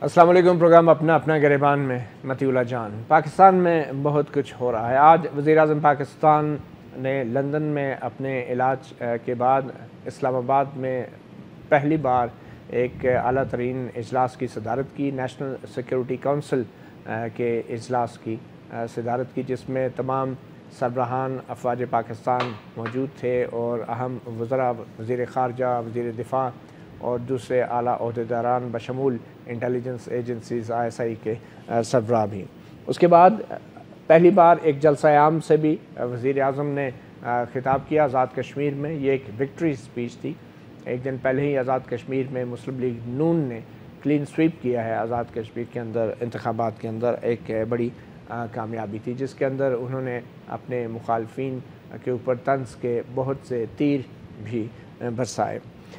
अस्सलाम वालेकुम। प्रोग्राम अपना अपना गरेबान में मतीउल्लाह जान। पाकिस्तान में बहुत कुछ हो रहा है। आज वज़ीर-ए-आज़म पाकिस्तान ने लंदन में अपने इलाज के बाद इस्लामाबाद में पहली बार एक आला तरीन इजलास की सदारत की, नेशनल सिक्योरिटी काउंसिल के इजलास की सदारत की, जिसमें तमाम सरबराहान अफवाज पाकिस्तान मौजूद थे और अहम वज़रा, वज़ीर ख़ारजा, वज़ीर दिफ़ा और दूसरे आला ओहदेदारान बशमूल इंटेलिजेंस एजेंसीज़ ISI के सरबराह भी। उसके बाद पहली बार एक जलसा-ए-आम से भी वज़ीर-ए-आज़म ने ख़िताब किया आज़ाद कश्मीर में। ये एक विक्ट्री स्पीच थी। एक दिन पहले ही आज़ाद कश्मीर में मुस्लिम लीग नून ने क्लीन स्वीप किया है आज़ाद कश्मीर के अंदर, इंतखाबात के अंदर एक बड़ी कामयाबी थी, जिसके अंदर उन्होंने अपने मुखालफिन के ऊपर तंज के बहुत से तीर भी बरसाए।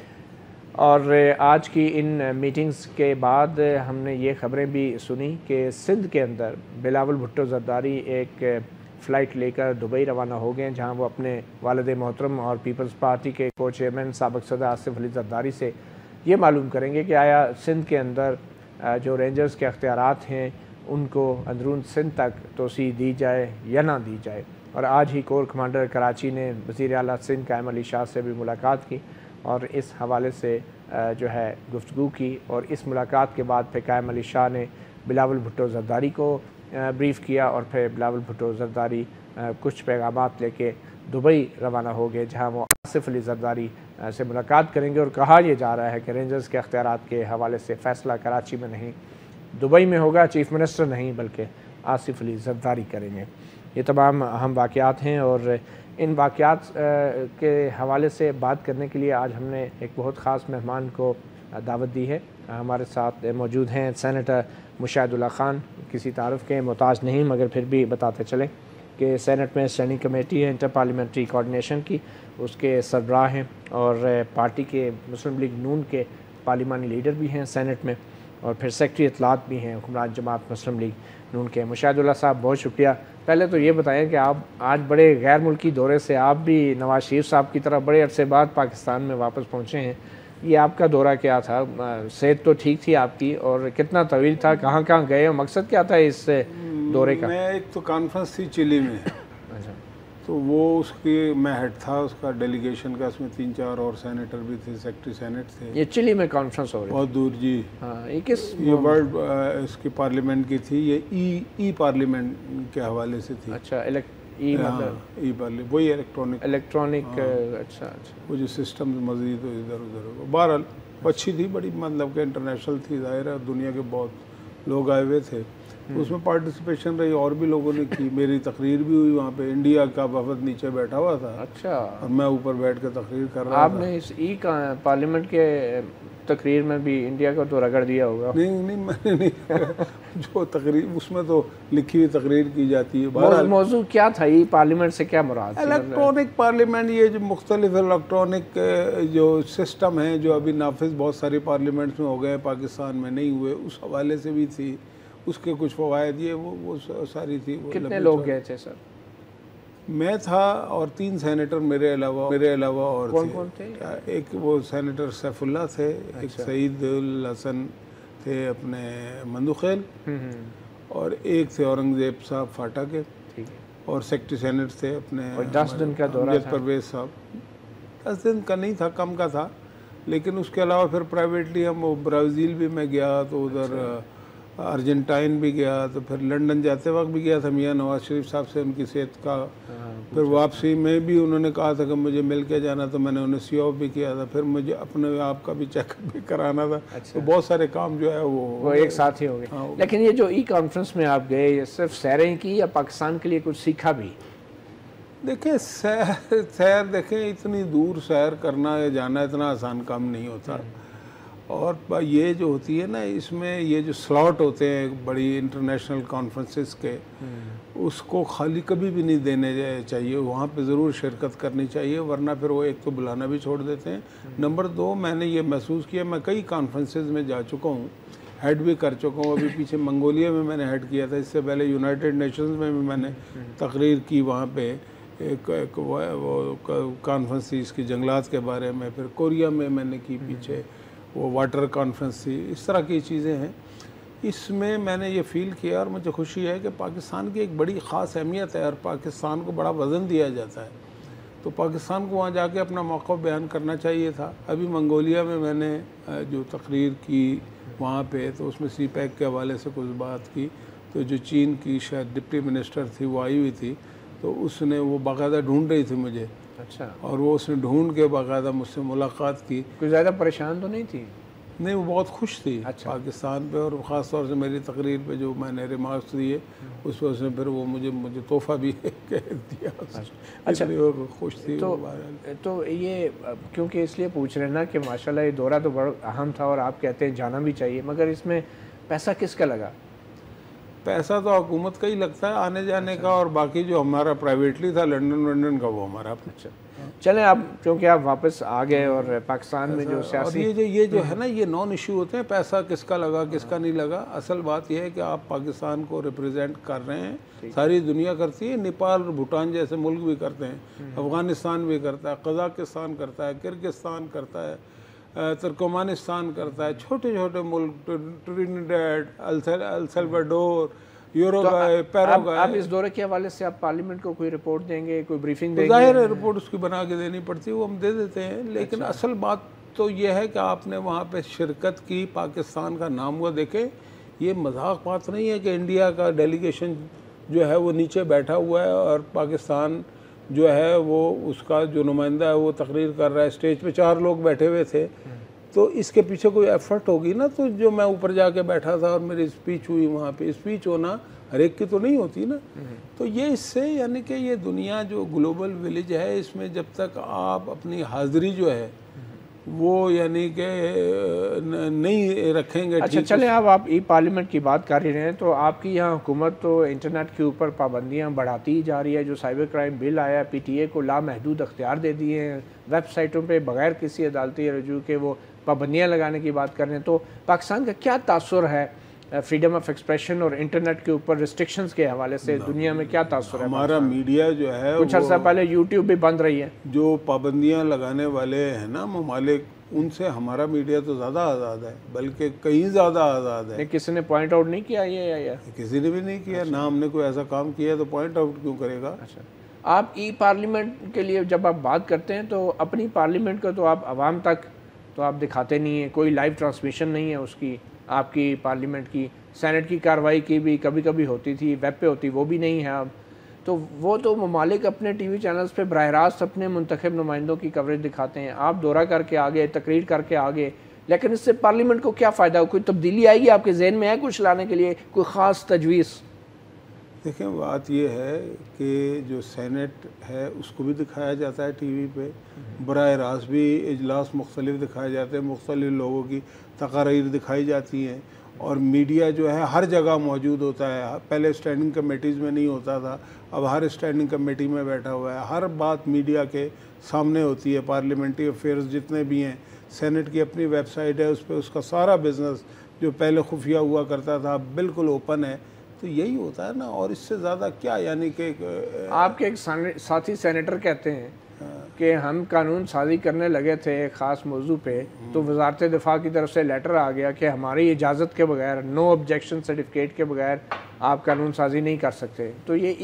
और आज की इन मीटिंग्स के बाद हमने ये ख़बरें भी सुनी कि सिंध के अंदर बिलावल भुट्टो ज़रदारी एक फ़्लाइट लेकर दुबई रवाना हो गए, जहां वो अपने वालिद मोहतरम और पीपल्स पार्टी के को चेयरमैन साबिक़ सदर आसिफ अली ज़रदारी से ये मालूम करेंगे कि आया सिंध के अंदर जो रेंजर्स के अख्तियारात हैं उनको अंदरून सिंध तक तोसी दी जाए या ना दी जाए। और आज ही कोर कमांडर कराची ने वज़ीर आला सिंध कायम अली शाह से भी मुलाकात की और इस हवाले से जो है गुफ्तगू की। और इस मुलाकात के बाद फिर कायम अली शाह ने बिलावल भुट्टो ज़रदारी को ब्रीफ़ किया और फिर बिलावल भुट्टो ज़रदारी कुछ पैगामात लेके दुबई रवाना हो गए, जहां वो आसिफ अली ज़रदारी से मुलाकात करेंगे। और कहा यह जा रहा है कि रेंजर्स के अख्तियारात के हवाले से फ़ैसला कराची में नहीं दुबई में होगा, चीफ़ मिनिस्टर नहीं बल्कि आसिफ अली ज़रदारी करेंगे। ये तमाम अहम वाक़यात हैं और इन वाक़यात के हवाले से बात करने के लिए आज हमने एक बहुत ख़ास मेहमान को दावत दी है। हमारे साथ मौजूद हैं सेनेटर मुशाहिदुल्लाह ख़ान, किसी तारुफ़ के मोहताज नहीं मगर फिर भी बताते चलें कि सेनेट में स्टैंडिंग कमेटी है इंटर पार्लियामेंट्री कोऑर्डिनेशन की, उसके सरबराह हैं और पार्टी के मुस्लिम लीग नून के पार्लिमानी लीडर भी हैं सेनेट में, और फिर सेक्रेटरी इत्तलात भी हैं हुक्मरान जमात मुस्लिम लीग नून के। मुशाहिदुल्लाह साहब, बहुत शुक्रिया। पहले तो ये बताएं कि आप आज बड़े गैर मुल्की दौरे से, आप भी नवाज शरीफ साहब की तरह बड़े अरसे बाद पाकिस्तान में वापस पहुँचे हैं। ये आपका दौरा क्या था? सेहत तो ठीक थी आपकी, और कितना तवील था? कहाँ कहाँ गए और मकसद क्या था इस दौरे का? मैं एक तो कॉन्फ्रेंस थी चिली में, अच्छा, तो वो उसकी मैं हेड था उसका डेलीगेशन का, उसमें 3-4 और सेनेटर भी थे, सेक्रेटरी सेनेट थे। ये चिली में कॉन्फ्रेंस हो रही बहुत दूर जी। हाँ, ये किस ये वर्ल्ड इसकी पार्लियामेंट की थी, ये ई पार्लियामेंट के हवाले से थी। अच्छा, ई पार्लियामेंट वही इलेक्ट्रॉनिक। अच्छा अच्छा, वो जो सिस्टम मजीद इधर उधर, बहरहाल अच्छी थी, बड़ी मतलब के इंटरनेशनल थी, जाहिर है दुनिया के बहुत लोग आए हुए थे। उसमें पार्टिसिपेशन रही और भी लोगों ने की, मेरी तकरीर भी हुई वहाँ पे। इंडिया का वफद नीचे बैठा हुआ था, अच्छा, और मैं ऊपर बैठ कर तकरीर कर रहा था। आपने इस पार्लियामेंट के तकरीर में भी इंडिया को तो रगड़ दिया होगा? नहीं मैंने नहीं जो तकरीर उसमें तो लिखी हुई तकरीर की जाती है। मौजू क्या था ये पार्लियामेंट से, क्या मुराद? इलेक्ट्रॉनिक पार्लियामेंट, ये जो मुख्तलिफ इलेक्ट्रॉनिक जो सिस्टम है जो अभी नाफिज बहुत सारी पार्लियामेंट्स में हो गए, पाकिस्तान में नहीं हुए, उस हवाले से भी थी। उसके कुछ फ़वायद ये वो सारी थी। कितने लोग गए थे सर? मैं था और 3 सेनेटर मेरे अलावा और कौन थे? एक वो सेनेटर सैफुल्ला थे, एक सईद हसन थे अपने मंदुखेल, और एक थे औरंगजेब साहब फाटा के, और सेक्रेटरी सेनेट थे अपने। 10 दिन का दौरा था? परवेज साहब 10 दिन का नहीं था, कम का था। लेकिन उसके अलावा फिर प्राइवेटली हम ब्राज़ील भी मैं गया, तो उधर अर्जेंटाइन भी गया, तो फिर लंदन जाते वक्त भी गया था मियाँ नवाज शरीफ साहब से उनकी सेहत का। फिर वापसी में भी उन्होंने कहा था कि मुझे मिल के जाना, तो मैंने उन्हें सी ऑफ भी किया था। फिर मुझे अपने आप का भी चेकअप भी कराना था। अच्छा। तो बहुत सारे काम जो है वो एक साथ ही हो गए। हाँ, लेकिन ये जो कॉन्फ्रेंस में आप गए, ये सिर्फ सैरें की या पाकिस्तान के लिए कुछ सीखा भी? देखें, सैर देखें, इतनी दूर सैर करना या जाना इतना आसान काम नहीं होता। और ये जो होती है ना, इसमें ये जो स्लॉट होते हैं बड़ी इंटरनेशनल कॉन्फ्रेंसेस के, उसको खाली कभी भी नहीं देने चाहिए। वहाँ पे ज़रूर शिरकत करनी चाहिए, वरना फिर वो एक तो बुलाना भी छोड़ देते हैं। नंबर 2, मैंने ये महसूस किया, मैं कई कॉन्फ्रेंसेस में जा चुका हूँ, हेड भी कर चुका हूँ। अभी पीछे मंगोलिया में मैंने हेड किया था, इससे पहले यूनाइटेड नेशंस में भी मैंने तकरीर की। वहाँ पे एक वो कॉन्फ्रेंस थी इसकी जंगलात के बारे में। फिर कोरिया में मैंने की, पीछे वो वाटर कॉन्फ्रेंस थी। इस तरह की चीज़ें हैं। इसमें मैंने ये फ़ील किया और मुझे खुशी है कि पाकिस्तान की एक बड़ी ख़ास अहमियत है और पाकिस्तान को बड़ा वज़न दिया जाता है। तो पाकिस्तान को वहाँ जाके अपना मौक़िफ़ बयान करना चाहिए था। अभी मंगोलिया में मैंने जो तकरीर की वहाँ पे, तो उसमें सी पैक के हवाले से कुछ बात की। तो जो चीन की शायद डिप्टी मिनिस्टर थी वो आई हुई थी, तो उसने वो बाकायदा ढूंढ रही थी मुझे। अच्छा। और वो उसने ढूंढ के बाकायदा मुझसे मुलाकात की। कोई ज़्यादा परेशान तो नहीं थी? नहीं, वो बहुत खुश थी। अच्छा। पाकिस्तान पे और ख़ास तौर से मेरी तकरीर पे जो मैंने रिमार्क्स दिए उस पर उसने फिर वो मुझे तोहफ़ा भी कह दिया। अच्छा, वो खुश थी। तो ये क्योंकि इसलिए पूछ रहे हैं ना कि माशाल्लाह ये दौरा तो बड़ा अहम था और आप कहते हैं जाना भी चाहिए, मगर इसमें पैसा किसका लगा? पैसा तो हुकूमत का ही लगता है आने जाने का, और बाकी जो हमारा प्राइवेटली था लंदन का वो हमारा। अच्छा, चलें आप, क्योंकि आप वापस आ गए और पाकिस्तान में जो सियासी और ये जो है ना, ये नॉन इशू होते हैं, पैसा किसका लगा किसका नहीं लगा। असल बात यह है कि आप पाकिस्तान को रिप्रेजेंट कर रहे हैं, सारी दुनिया करती है, नेपाल और भूटान जैसे मुल्क भी करते हैं, अफ़गानिस्तान भी करता है, कज़ाकिस्तान करता है, किर्गिस्तान करता है, तुर्कमानिस्तान करता है, छोटे छोटे मुल्क, Trinidad, El Salvador, Uruguay, Paraguay. आप इस दौरे के हवाले से आप पार्लियामेंट को कोई रिपोर्ट देंगे, कोई ब्रीफिंग देंगे? ज़ाहिर है रिपोर्ट उसकी बना के देनी पड़ती है, वो हम दे देते हैं। लेकिन असल बात तो ये है कि आपने वहाँ पे शिरकत की, पाकिस्तान का नाम हुआ। देखें, ये मजाक बात नहीं है कि इंडिया का डेलीगेशन जो है वो नीचे बैठा हुआ है और पाकिस्तान जो है वो उसका जो नुमाइंदा है वो तकरीर कर रहा है। स्टेज पे 4 लोग बैठे हुए थे, तो इसके पीछे कोई एफर्ट होगी ना। तो जो मैं ऊपर जाके बैठा था और मेरी स्पीच हुई वहाँ पे, स्पीच होना हर एक की तो नहीं होती ना। तो ये इससे यानी कि ये दुनिया जो ग्लोबल विलेज है, इसमें जब तक आप अपनी हाज़िरी जो है वो यानी कि नहीं रखेंगे। अच्छा, चलें अब आप ई पार्लियामेंट की बात कर ही रहे हैं, तो आपकी यहाँ हुकूमत तो इंटरनेट के ऊपर पाबंदियाँ बढ़ाती ही जा रही है। जो साइबर क्राइम बिल आया, PTA को लामहदूद अख्तियार दे दिए हैं, वेबसाइटों पे बगैर किसी अदालती रजू के वो पाबंदियाँ लगाने की बात कर रहे हैं। तो पाकिस्तान का क्या तासुर है फ्रीडम ऑफ एक्सप्रेशन और इंटरनेट के ऊपर रिस्ट्रिक्शंस के हवाले से? दुनिया में क्या तासुर है? हमारा मीडिया जो है, कुछ अर्सा पहले यूट्यूब भी बंद रही है। जो पाबंदियाँ लगाने वाले हैं ना ममालिक, उनसे हमारा मीडिया तो ज़्यादा आज़ाद है, बल्कि कहीं ज़्यादा आज़ाद है। किसी ने पॉइंट आउट नहीं किया ये या? किसी ने भी नहीं किया। अच्छा। ना हमने कोई ऐसा काम किया तो पॉइंट आउट क्यों करेगा? अच्छा, आप ई पार्लियामेंट के लिए जब आप बात करते हैं तो अपनी पार्लियामेंट को तो आप आवाम तक तो आप दिखाते नहीं हैं, कोई लाइव ट्रांसमिशन नहीं है उसकी, आपकी पार्लियामेंट की। सेनेट की कार्रवाई की भी कभी कभी होती थी, वेब पे होती, वो भी नहीं है अब। तो वो तो ममालिक अपने TV चैनल्स पे बराह रास्त अपने मुंतखब नुमाइंदों की कवरेज दिखाते हैं। आप दौरा करके आ गए, तकरीर करके आ गए, लेकिन इससे पार्लियामेंट को क्या फ़ायदा? कोई तब्दीली आएगी आपके जहन में? है कुछ लाने के लिए कोई ख़ास तजवीज़? देखें, बात यह है कि जो सेनेट है उसको भी दिखाया जाता है TV पे, बराह रास्त भी इजलास मुख्तलिफ दिखाए जाते हैं, मुख्तलिफ लोगों की तकारीर दिखाई जाती हैं, और मीडिया जो है हर जगह मौजूद होता है। पहले स्टैंडिंग कमेटीज़ में नहीं होता था, अब हर स्टैंडिंग कमेटी में बैठा हुआ है। हर बात मीडिया के सामने होती है। पार्लियामेंट्री अफेयर्स जितने भी हैं, सेनेट की अपनी वेबसाइट है, उस पर उसका सारा बिजनेस जो पहले खुफिया हुआ करता था बिल्कुल ओपन है। तो यही होता है ना, और इससे ज़्यादा क्या? यानी कि आपके एक साथी सेनेटर कहते हैं कि हम कानून साजी करने लगे थे एक ख़ास मौजू पे, तो वजारत दिफा की तरफ से लेटर आ गया कि हमारी इजाज़त के बगैर, नो ऑब्जेक्शन सर्टिफिकेट के बगैर आप कानून साजी नहीं कर सकते। तो ये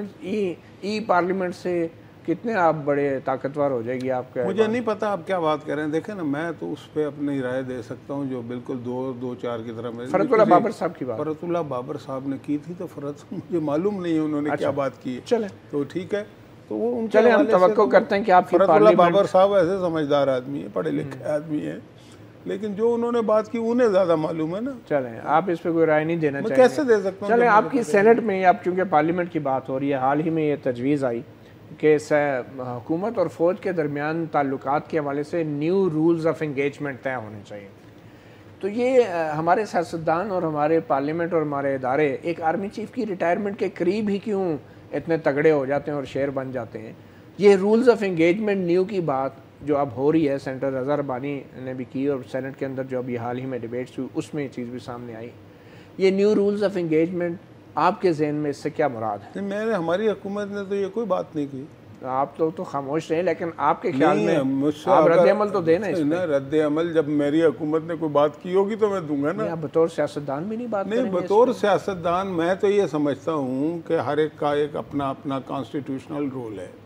ई पार्लियामेंट से कितने आप बड़े ताकतवर हो जाएगी आपका? मुझे नहीं पता आप क्या बात कर रहे हैं। देखें ना, मैं तो उस पर अपनी राय दे सकता हूँ जो बिल्कुल दो चार की तरह। फरतुल्लाह बाबर साहब की बात, फरतुल्लाह बाबर साहब ने की थी, तो मुझे मालूम नहीं है उन्होंने क्या बात की है। चले तो ठीक है, तो वो चले हम तवक्को करते हैं कि आप फरतुल्लाह बाबर साहब ऐसे समझदार आदमी है, पढ़े लिखे आदमी है, लेकिन जो उन्होंने बात की उन्हें ज़्यादा मालूम है ना। चलें, आप इस पे कोई राय नहीं देना चाहिए? कैसे दे सकता हूँ? चलें, आपकी सेनेट में, आप चूँकि पार्लियामेंट की बात हो रही है, हाल ही में ये तजवीज़ आई कि हुकूमत और फ़ौज के दरमियान ताल्लुकात के हवाले से न्यू रूल्स ऑफ इंगेजमेंट तय होने चाहिए। तो ये हमारे सियासतदान और हमारे पार्लियामेंट और हमारे इदारे एक आर्मी चीफ़ की रिटायरमेंट के करीब ही क्यों इतने तगड़े हो जाते हैं और शेर बन जाते हैं? ये रूल्स ऑफ इंगेजमेंट न्यू की बात जो अब हो रही है, सेनेटर रज़ा रबानी ने भी की, और सेनेट के अंदर जो अभी हाल ही में डिबेट्स हुई उसमें ये चीज़ भी सामने आई। ये न्यू रूल्स ऑफ इंगेजमेंट आपके जहन में इससे क्या मुराद है? हमारी हुकूमत ने तो ये कोई बात नहीं की। आप लोग तो खामोश रहे, लेकिन आपके ख्याल में मुझसे आप रद्द-ए-अमल तो देना इस ना, रद्द-ए-अमल जब मेरी हुकूमत ने कोई बात की होगी तो मैं दूंगा ना। आप बतौर सियासतदान भी नहीं बात नहीं, बतौर सियासतदान मैं तो ये समझता हूँ कि हर एक का एक अपना अपना कॉन्स्टिट्यूशनल रोल है,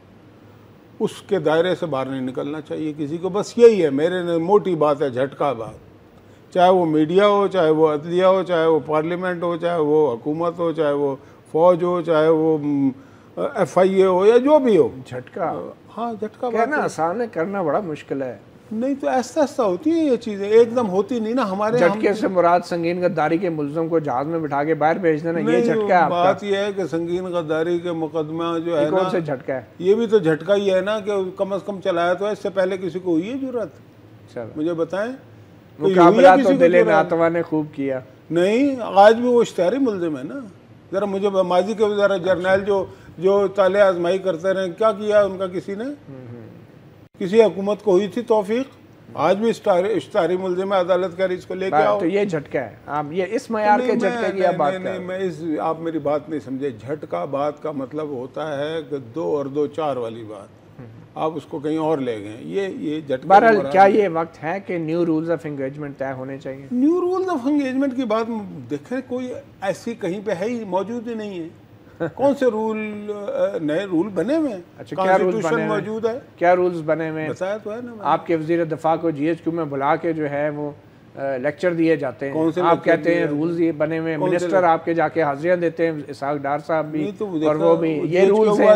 उसके दायरे से बाहर नहीं निकलना चाहिए किसी को। बस यही है मेरे मोटी बात है, झटका बात। चाहे वो मीडिया हो, चाहे वो अदलिया हो, चाहे वो पार्लियामेंट हो, चाहे वो हुकूमत हो, चाहे वो फौज हो, चाहे वो FIA हो या जो भी हो, झटका। हाँ, झटका कहना आसान है, करना बड़ा मुश्किल है। नहीं तो ऐसा ऐसा होती है ये चीज़ें, एकदम होती नहीं ना। हमारे झटके से मुराद संगीन गद्दारी के मुल्ज़म को जहाज में बिठा के बाहर भेज देना, ये झटका है आपका। बात ये है कि संगीन गद्दारी के मुकदमा जो है ना, कौन सा झटका है? ये भी तो झटका ही है ना कि कम से कम चलाया तो है। इससे पहले किसी को हुई है जरूरत? मुझे बताएं। मुकाबला तो दिले नातवा ने खूब किया। नहीं, आज भी वो इश्तिहारी मुल्जिम है ना। जरा मुझे माजी के जरा जर्नैल जो ताले आजमाई करते रहे, क्या किया उनका किसी ने? किसी हुकूमत को हुई थी तौफीक? आज भी इश्तिहारी मुल्जिम अदालत का इसको लेके आओ। तो ये झटका है। आप ये इस मयार के झटके की आप बात कर रहे हैं। मैं इस आप मेरी बात नहीं समझे। झटका बात का मतलब होता है कि 2 और 2 4 वाली बात, आप उसको कहीं और ले गए। ये झटका। बहरहाल क्या ये वक्त है कि न्यू रूल्स ऑफ एंगेजमेंट तय होने चाहिए? न्यू रूल्स ऑफ एंगेजमेंट की बात देखें, कोई ऐसी कहीं पे है ही, मौजूद ही नहीं है। कौन से रूल, नए रूल बने हुए हैं? अच्छा, क्या रूल्स बने मौजूद है? क्या रूल्स बने हुए? बताया तो है ना। आपके वज़ीर दिफा को GHQ में बुला के जो है वो लेक्चर दिए जाते हैं। कौन से आप कहते हैं रूल्स ये बने हुए, मिनिस्टर आपके जाके हाजिरियां देते हैं, इसहाक डार साहब भी, और वो भी। ये रूल्स हैं,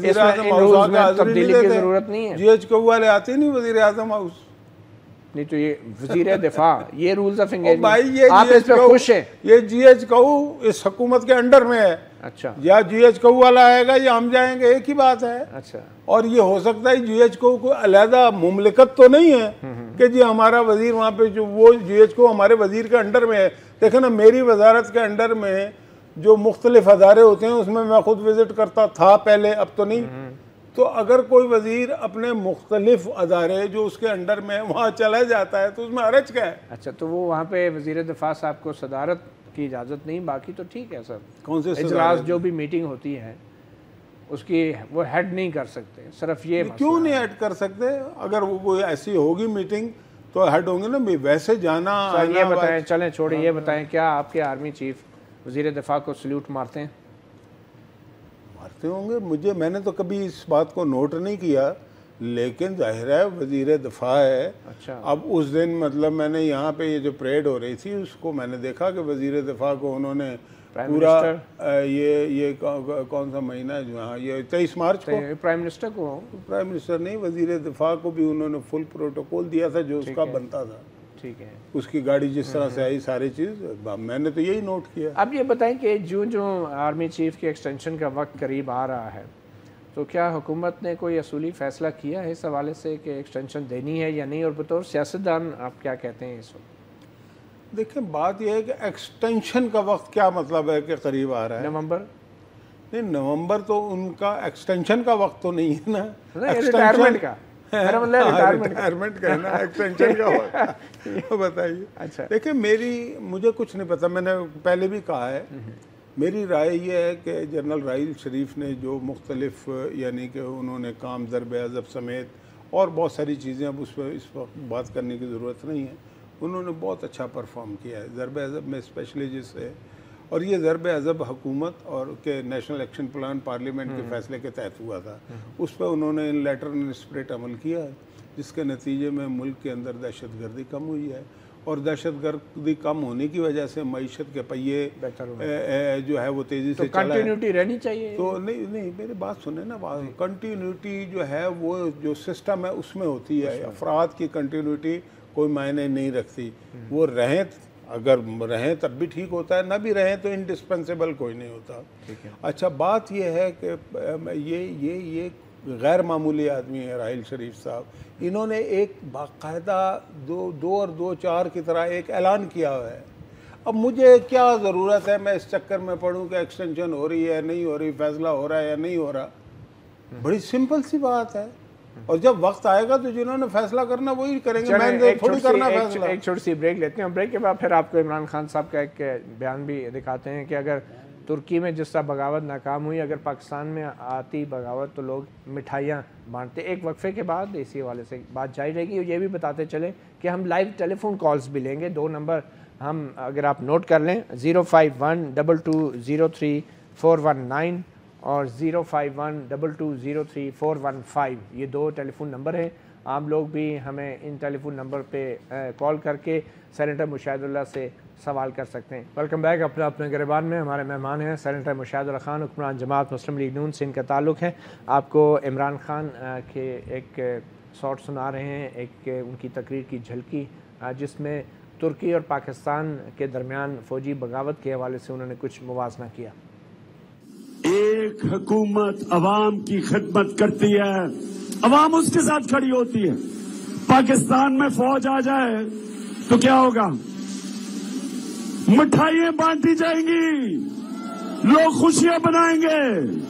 इसमें तब्दीली की जरूरत नहीं है। GHQ वाले आते नहीं वज़ीर आज़म हाउस। नहीं तो ये वज़ीर दिफा, ये रूल्स ऑफ एंगेजमेंट, भाई ये आप इस पे खुश हैं? ये GHQ इस हुकूमत के अंडर में है। अच्छा, या GHQ वाला आएगा या हम जाएंगे, एक ही बात है। अच्छा। और ये हो सकता है GHQ को अलहदा मुमलिकत तो नहीं है कि जी हमारा वजीर वहाँ पे, जो वो GHQ हमारे वजीर के अंडर में है। देखे ना, मेरी वजारत के अंडर में जो मुख्तलिफ अदारे होते हैं उसमें मैं खुद विजिट करता था पहले, अब तो नहीं। तो अगर कोई वजीर अपने मुख्तलिफ अदारे जो उसके अंडर में वहाँ चला जाता है तो उसमें हरज क्या है? अच्छा, तो वो वहाँ पे वज़ीर दिफा साहब को सदारत की इजाज़त नहीं, बाकी तो ठीक है सर। कौन से इजलास जो भी मीटिंग होती है उसकी वो हेड नहीं कर सकते, सिर्फ ये क्यों नहीं हेड कर सकते? अगर वो ऐसी होगी मीटिंग तो हेड होंगे ना। वैसे जाना ये बताएं, चलें छोड़िए, ये बताएं क्या आपके आर्मी चीफ वज़ीर दिफा को सल्यूट मारते हैं? मारते होंगे। मैंने तो कभी इस बात को नोट नहीं किया, लेकिन जाहिर है वज़ीर दिफा है। अच्छा। अब उस दिन मतलब मैंने यहाँ पे ये जो परेड हो रही थी उसको मैंने देखा कि वज़ीर दिफा को उन्होंने पूरा ये कौन सा महीना है जो, हाँ, ये 23 मार्च को प्राइम मिनिस्टर नहीं, वज़ीर दिफा को भी उन्होंने फुल प्रोटोकॉल दिया था जो उसका बनता था। ठीक है, उसकी गाड़ी जिस तरह से आई, सारी चीज़ मैंने तो यही नोट किया। अब ये बताएं कि जो आर्मी चीफ के एक्सटेंशन का वक्त करीब आ रहा है, तो क्या हुकूमत ने कोई असूली फ़ैसला किया है इस हवाले से कि एक्सटेंशन देनी है या नहीं? और बतौर सियासतदान आप क्या कहते हैं इस वक्त? देखें, बात यह है कि एक्सटेंशन का वक्त क्या मतलब है कि करीब आ रहा है? नवंबर? नहीं, नवंबर तो उनका एक्सटेंशन का वक्त तो नहीं है ना, रिटायरमेंट का। रिटायरमेंट का है ना, एक्सटेंशन का वक्त। बताइए। अच्छा, देखिए, मुझे कुछ नहीं पता, मैंने पहले भी कहा है। मेरी राय ये है कि जनरल राहिल शरीफ ने जो मुख्तलिफ, यानी कि उन्होंने काम ज़रब-ए-अज़ब समेत और बहुत सारी चीज़ें, अब उस पर इस वक्त बात करने की ज़रूरत नहीं है, उन्होंने बहुत अच्छा परफॉर्म किया है ज़रब-ए-अज़ब में स्पेशली जिससे। और ये ज़रब-ए-अज़ब हुकूमत और के नेशनल एक्शन प्लान पार्लियामेंट के फैसले के तहत हुआ था। उस पर उन्होंने इन लेटर एंड स्पिरिट अमल किया है, जिसके नतीजे में मुल्क के अंदर दहशतगर्दी कम हुई है। और दहशतगर्दी कम होने की वजह से मईशत के पहिए जो है वो तेज़ी से चला है। कंटिन्यूटी रहनी चाहिए। तो नहीं, मेरी बात सुने ना। कंटिन्यूटी जो है वो जो सिस्टम है उसमें होती है। अफराद की कंटिन्यूटी कोई मायने नहीं रखती। वो रहें, अगर रहें तब भी ठीक होता है, ना भी रहें तो इंडिस्पेंसेबल कोई नहीं होता। अच्छा, बात यह है कि ये गैर मामूली आदमी है राहिल शरीफ साहब। इन्होंने एक बाकायदा 2 और 2 4 की तरह एक ऐलान किया हुआ है। अब मुझे क्या ज़रूरत है मैं इस चक्कर में पढ़ूं कि एक्सटेंशन हो रही है नहीं हो रही, फैसला हो रहा है या नहीं हो रहा। बड़ी सिंपल सी बात है। और जब वक्त आएगा तो जिन्होंने फैसला करना वही करेंगे, मैं थोड़ी करना फैसला। एक छोटी सी ब्रेक लेते हैं, ब्रेक के बाद फिर आपको इमरान खान साहब का एक बयान भी दिखाते हैं कि अगर तुर्की में जिस तरह बगावत नाकाम हुई, अगर पाकिस्तान में आती बगावत तो लोग मिठाइयाँ बांटते। एक वक्फे के बाद इसी वाले से बात जारी रहेगी। ये भी बताते चले कि हम लाइव टेलीफोन कॉल्स भी लेंगे। 2 नंबर हम अगर आप नोट कर लें, 05122034419 और 05122034415, ये 2 टेलीफोन नंबर हैं। आप लोग भी हमें इन टेलीफोन नंबर पे कॉल करके सेनेटर मुशाहिदुल्लाह से सवाल कर सकते हैं। Welcome back. अपना अपने गरेबान में हमारे मेहमान हैं सेनेटर मुशाहिदुल्लाह खान, हुक्मरान जमात मुस्लिम लीग नून से इनका ताल्लुक़ है। आपको इमरान खान के एक शॉट सुना रहे हैं, एक उनकी तकरीर की झलकी, जिसमें तुर्की और पाकिस्तान के दरमियान फ़ौजी बगावत के हवाले से उन्होंने कुछ मुवाजना किया। एक हुकूमत अवाम की खिदमत करती है, अवाम उसके साथ खड़ी होती है। पाकिस्तान में फौज आ जाए तो क्या होगा? मिठाइयां बांटी जाएंगी, लोग खुशियां बनाएंगे।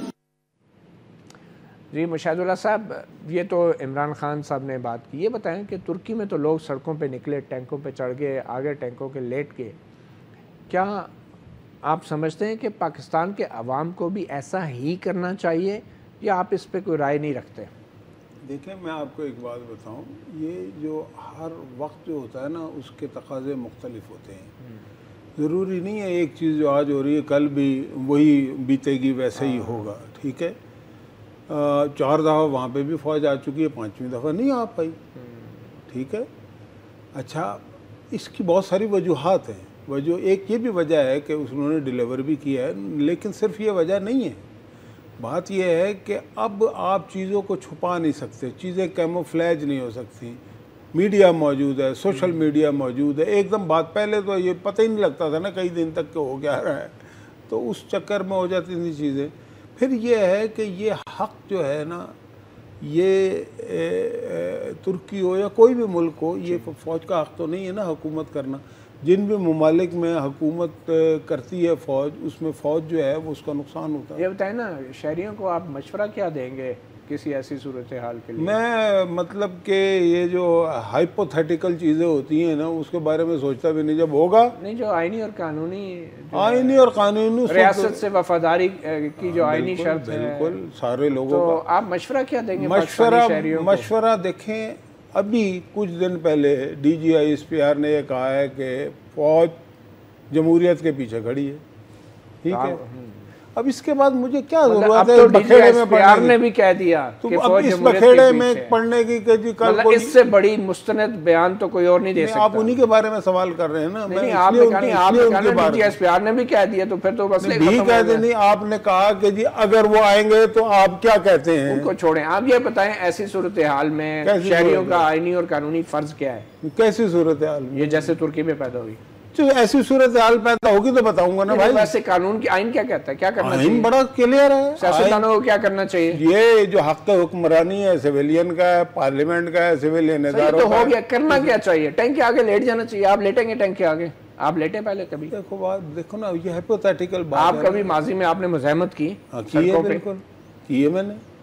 जी मुशाहिदुल्लाह साहब, ये तो इमरान खान साहब ने बात की। ये बताएं कि तुर्की में तो लोग सड़कों पे निकले, टैंकों पे चढ़ गए, आगे टैंकों के लेट गए। क्या आप समझते हैं कि पाकिस्तान के अवाम को भी ऐसा ही करना चाहिए, या आप इस पर कोई राय नहीं रखते? देखिए, मैं आपको एक बात बताऊं, ये जो हर वक्त जो होता है ना, उसके तकाज़े मुख्तलिफ होते हैं। ज़रूरी नहीं है एक चीज़ जो आज हो रही है कल भी वही बीतेगी, वैसे ही होगा। ठीक है, 4 दफ़ा वहाँ पे भी फ़ौज आ चुकी है, 5वीं दफ़ा नहीं आ पाई। ठीक है, अच्छा, इसकी बहुत सारी वजूहात हैं। एक ये भी वजह है कि उन्होंने डिलीवर भी किया है, लेकिन सिर्फ ये वजह नहीं है। बात यह है कि अब आप चीज़ों को छुपा नहीं सकते, चीज़ें कैमोफ्लेज नहीं हो सकती। मीडिया मौजूद है, सोशल मीडिया मौजूद है। एकदम बात पहले तो ये पता ही नहीं लगता था ना कई दिन तक के हो क्या रहा है, तो उस चक्कर में हो जाती थी चीज़ें। फिर ये है कि ये हक़ जो है ना, ये तुर्की हो या कोई भी मुल्क हो, ये फ़ौज का हक़ तो नहीं है ना हुकूमत करना। जिन भी ममालिक में हुकूमत करती है फ़ौज, उसमें फ़ौज जो है वो उसका नुकसान होता है। ये बताएं ना, शहरियों को आप मशवरा क्या देंगे किसी ऐसी सूरत हाल के लिए? मैं मतलब कि ये जो हाइपोथेटिकल चीज़ें होती हैं ना, उसके बारे में सोचता भी नहीं। जब होगा नहीं, जो आईनी और कानूनी रियासत से वफादारी की जो आईनी शर्त है, बिल्कुल सारे लोगों तो का। आप मशवरा क्या देंगे? मशवरा देखें, अभी कुछ दिन पहले DGISPR ने यह कहा है कि फ़ौज जमहूरियत के पीछे खड़ी है। ठीक है, अब इसके बाद मुझे क्या जरूरत है? तो बखेड़े में पढ़ने ने भी कह दिया कि अब इस बखेड़े में पढ़ने की कल इससे बड़ी मुस्तनद बयान तो कोई और नहीं दे सकता। आप उन्हीं के बारे में सवाल कर रहे हैं ना। नहीं, आपने DGISPR ने भी कह दिया, तो फिर तो बस नहीं कहते। नहीं, आपने कहा कि जी अगर वो आएंगे तो आप क्या कहते हैं? उनको छोड़ें, आप ये बताएं ऐसी सूरत हाल में शहरियों का आईनी और कानूनी फर्ज क्या है? कैसी सूरत हाल? ये जैसे तुर्की में पैदा हुई, तो ऐसी सूरत हाल पैदा होगी तो बताऊंगा ना भाई। वैसे कानून की आइन क्या कहता है, क्या करना चाहिए? आइन बड़ा क्लियर है, सियासतदानों को क्या करना चाहिए। ये जो हक हुक्मरानी है, सिविलियन का है, पार्लियामेंट का है, सिविलियन इदारों तो हो गया। करना क्या चाहिए? टैंक के आगे लेट जाना चाहिए। आप लेटेंगे टैंक के आगे? आप लेटे पहले कभी? देखो बात, देखो ना, ये हाइपोथेटिकल बात। आप कभी माजी में आपने मुज़ाहमत की? बिल्कुल की है,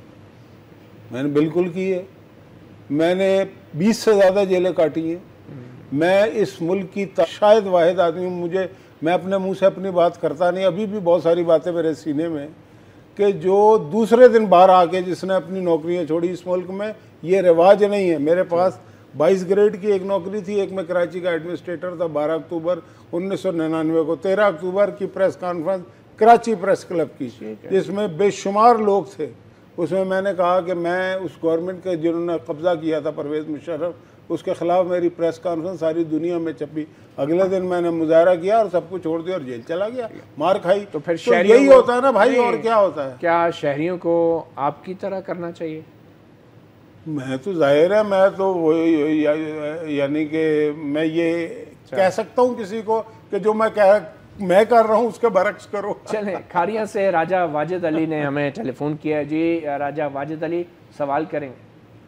मैंने बिल्कुल की है। मैंने 20 से ज़्यादा जेलें काटी हैं। मैं इस मुल्क की शायद वाहिद आदमी हूँ, मैं अपने मुंह से अपनी बात करता नहीं। अभी भी बहुत सारी बातें मेरे सीने में कि जो दूसरे दिन बाहर आके जिसने अपनी नौकरियाँ छोड़ी इस मुल्क में, ये रिवाज नहीं है। मेरे पास 22 ग्रेड की एक नौकरी थी, एक मैं कराची का एडमिनिस्ट्रेटर था। 12 अक्टूबर 1999 को 13 अक्टूबर की press conference Karachi press club की, जिसमें बेशुमार लोग थे। उसमें मैंने कहा कि मैं उस गवर्नमेंट के जिन्होंने कब्ज़ा किया था, परवेज़ मुशर्रफ, उसके खिलाफ मेरी प्रेस कॉन्फ्रेंस सारी दुनिया में छपी। अगले दिन मैंने मुजाहरा किया और सब कुछ छोड़ दिया और जेल चला गया, मार खाई। तो फिर तो यही होता है ना भाई, और क्या होता है? क्या शहरियों को आपकी तरह करना चाहिए? मैं तो जाहिर है, मैं तो यानी कि मैं ये कह सकता हूँ किसी को कि जो मैं कर रहा हूँ उसके बरक्स करो। चले, खारिया से राजा वाजिद अली ने हमें टेलीफोन किया। जी राजा वाजिद अली, सवाल करेंगे।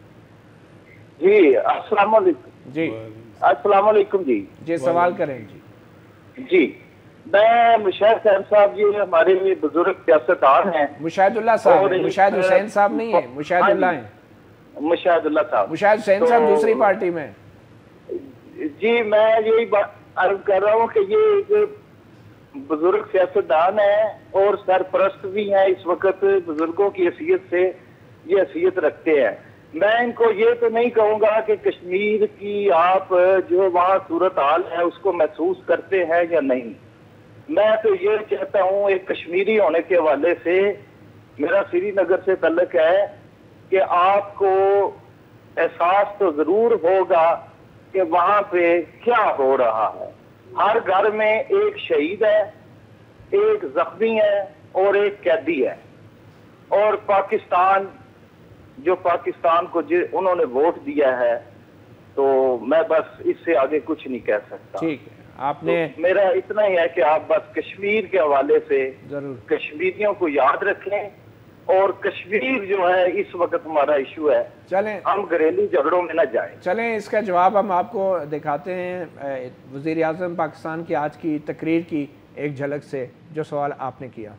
जी अस्सलाम वालेकुम। जी अस्सलाम वालेकुम जी। जी सवाल करें जी। मैं मुशाहिद साहब जी, हमारे बुजुर्ग सियासतदान हैं। मुशाहिदुल्लाह साहब, मुशाहिद हुसैन साहब नहीं है, मुशाहिदुल्लाह हैं। मुशाहिदुल्लाह साहब, मुशाहिद हुसैन साहब दूसरी पार्टी में। जी मैं यही बात अर्ज कर रहा हूँ कि ये बुजुर्ग सियासतदान हैं और सरपरस्त भी हैं, इस वक्त बुजुर्गों की हैसियत से ये हैसियत रखते हैं। मैं इनको ये तो नहीं कहूँगा कि कश्मीर की आप जो वहाँ सूरत हाल है उसको महसूस करते हैं या नहीं। मैं तो ये चाहता हूँ, एक कश्मीरी होने के हवाले से मेरा श्रीनगर से तल्लुक है कि आपको एहसास तो जरूर होगा कि वहाँ पे क्या हो रहा है। हर घर में एक शहीद है, एक जख्मी है और एक कैदी है। और पाकिस्तान जो पाकिस्तान को उन्होंने वोट दिया है, तो मैं बस इससे आगे कुछ नहीं कह सकता। ठीक है, आपने तो मेरा इतना ही है कि आप बस कश्मीर के हवाले से जरूर कश्मीरियों को याद रखें, और कश्मीर जो है इस वक्त हमारा इशू है, चलें हम घरेलू झगड़ों में न जाएं। चलें इसका जवाब हम आपको दिखाते हैं वज़ीर आज़म पाकिस्तान की आज की तकरीर की एक झलक से, जो सवाल आपने किया।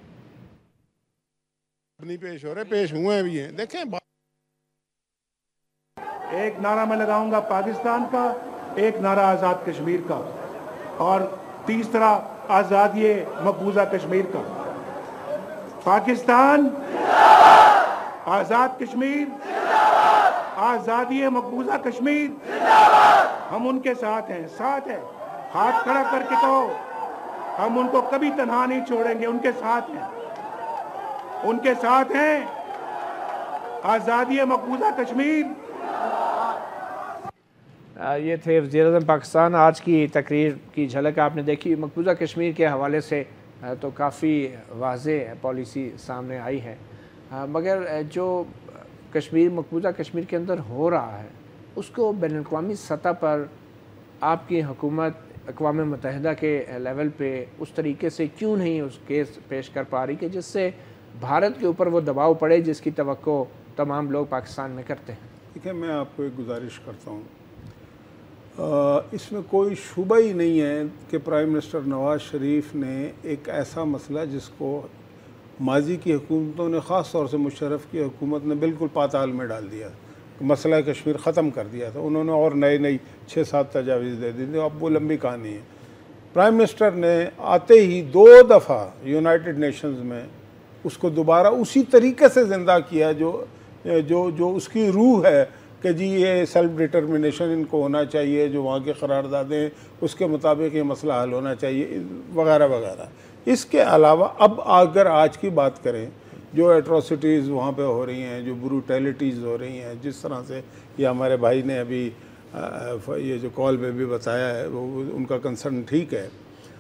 नहीं पेश हो रहे, पेश हुए भी हैं। देखें, एक नारा मैं लगाऊंगा पाकिस्तान का, एक नारा आज़ाद कश्मीर का, और तीसरा आज़ादी मकबूजा कश्मीर का। पाकिस्तान, आज़ाद कश्मीर, आज़ादी मकबूजा कश्मीर, हम उनके साथ हैं, साथ हैं। हाथ खड़ा करके कहो, हम उनको कभी तन्हा नहीं छोड़ेंगे, उनके साथ हैं, उनके साथ हैं। आज़ादी मकबूजा कश्मीर। ये थे वज़ीर आज़म पाकिस्तान। आज की तकरीर की झलक आपने देखी। मकबूजा कश्मीर के हवाले से तो काफ़ी वाज़ेह पॉलिसी सामने आई है, मगर जो कश्मीर मकबूजा कश्मीर के अंदर हो रहा है उसको बैनुल-अक़वामी सतह पर आपकी हुकूमत अक़वाम मुत्तहिदा के लेवल पे उस तरीके से क्यों नहीं उस केस पेश कर पा रही कि जिससे भारत के ऊपर वो दबाव पड़े जिसकी तवक्को तमाम लोग पाकिस्तान में करते हैं। देखिए, मैं आपको एक गुजारिश करता हूँ, इसमें कोई शुबा ही नहीं है कि प्राइम मिनिस्टर नवाज़ शरीफ ने एक ऐसा मसला जिसको माजी की हुकूमतों ने, ख़ास तौर से मुशर्रफ की हुकूमत ने बिल्कुल पाताल में डाल दिया, मसला कश्मीर ख़त्म कर दिया था। उन्होंने और नई 6-7 तजावीज़ दे दी थी, अब वो लंबी कहानी है। प्राइम मिनिस्टर ने आते ही 2 दफ़ा यूनाइटेड नेशंस में उसको दोबारा उसी तरीके से ज़िंदा किया जो उसकी रूह है कि जी ये सेल्फ डिटर्मिनेशन इनको होना चाहिए, जो वहाँ के करारदादें उसके मुताबिक ये मसला हल होना चाहिए, वगैरह वगैरह। इसके अलावा अब अगर आज की बात करें, जो एट्रोसिटीज़ वहाँ पे हो रही हैं, जो ब्रूटैलिटीज़ हो रही हैं, जिस तरह से ये हमारे भाई ने अभी ये जो कॉल में भी बताया है, वो उनका कंसर्न ठीक है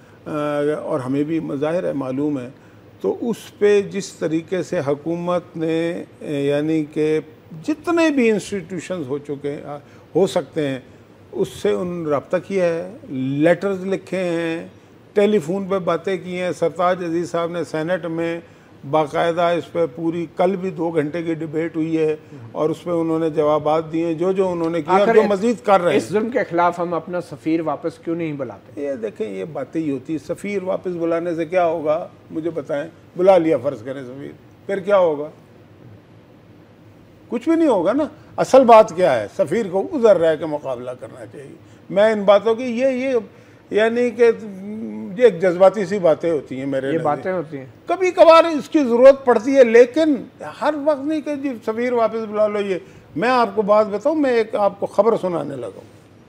और हमें भी ज़ाहिर है मालूम है, तो उस पे जिस तरीके से हुकूमत ने यानी कि जितने भी इंस्टीट्यूशंस हो सकते हैं उससे उन रब्ता किया है, लेटर्स लिखे हैं, टेलीफोन पे बातें की हैं। सरताज अजीज़ साहब ने सेनेट में बाकायदा इस पर पूरी, कल भी 2 घंटे की डिबेट हुई है और उस पर उन्होंने जवाबात दिए जो उन्होंने किया और जो मजीद कर रहे हैं। इस जुल्म के खिलाफ हम अपना सफ़ीर वापस क्यों नहीं बुलाते? ये देखें, ये बातें ही होती है। सफ़ीर वापस बुलाने से क्या होगा मुझे बताएं? बुला लिया फ़र्ज़ करें सफ़ीर, फिर क्या होगा? कुछ भी नहीं होगा ना। असल बात क्या है, सफ़ीर को उधर रह के मुकाबला करना चाहिए। मैं इन बातों की ये यानी कि ये एक जज्बाती सी बातें होती हैं मेरे, ये बातें होती हैं, कभी कभार इसकी ज़रूरत पड़ती है, लेकिन हर वक्त नहीं कि जी सफ़ीर वापस बुला लो। ये मैं आपको बात बताऊं, मैं एक आपको ख़बर सुनाने लगा।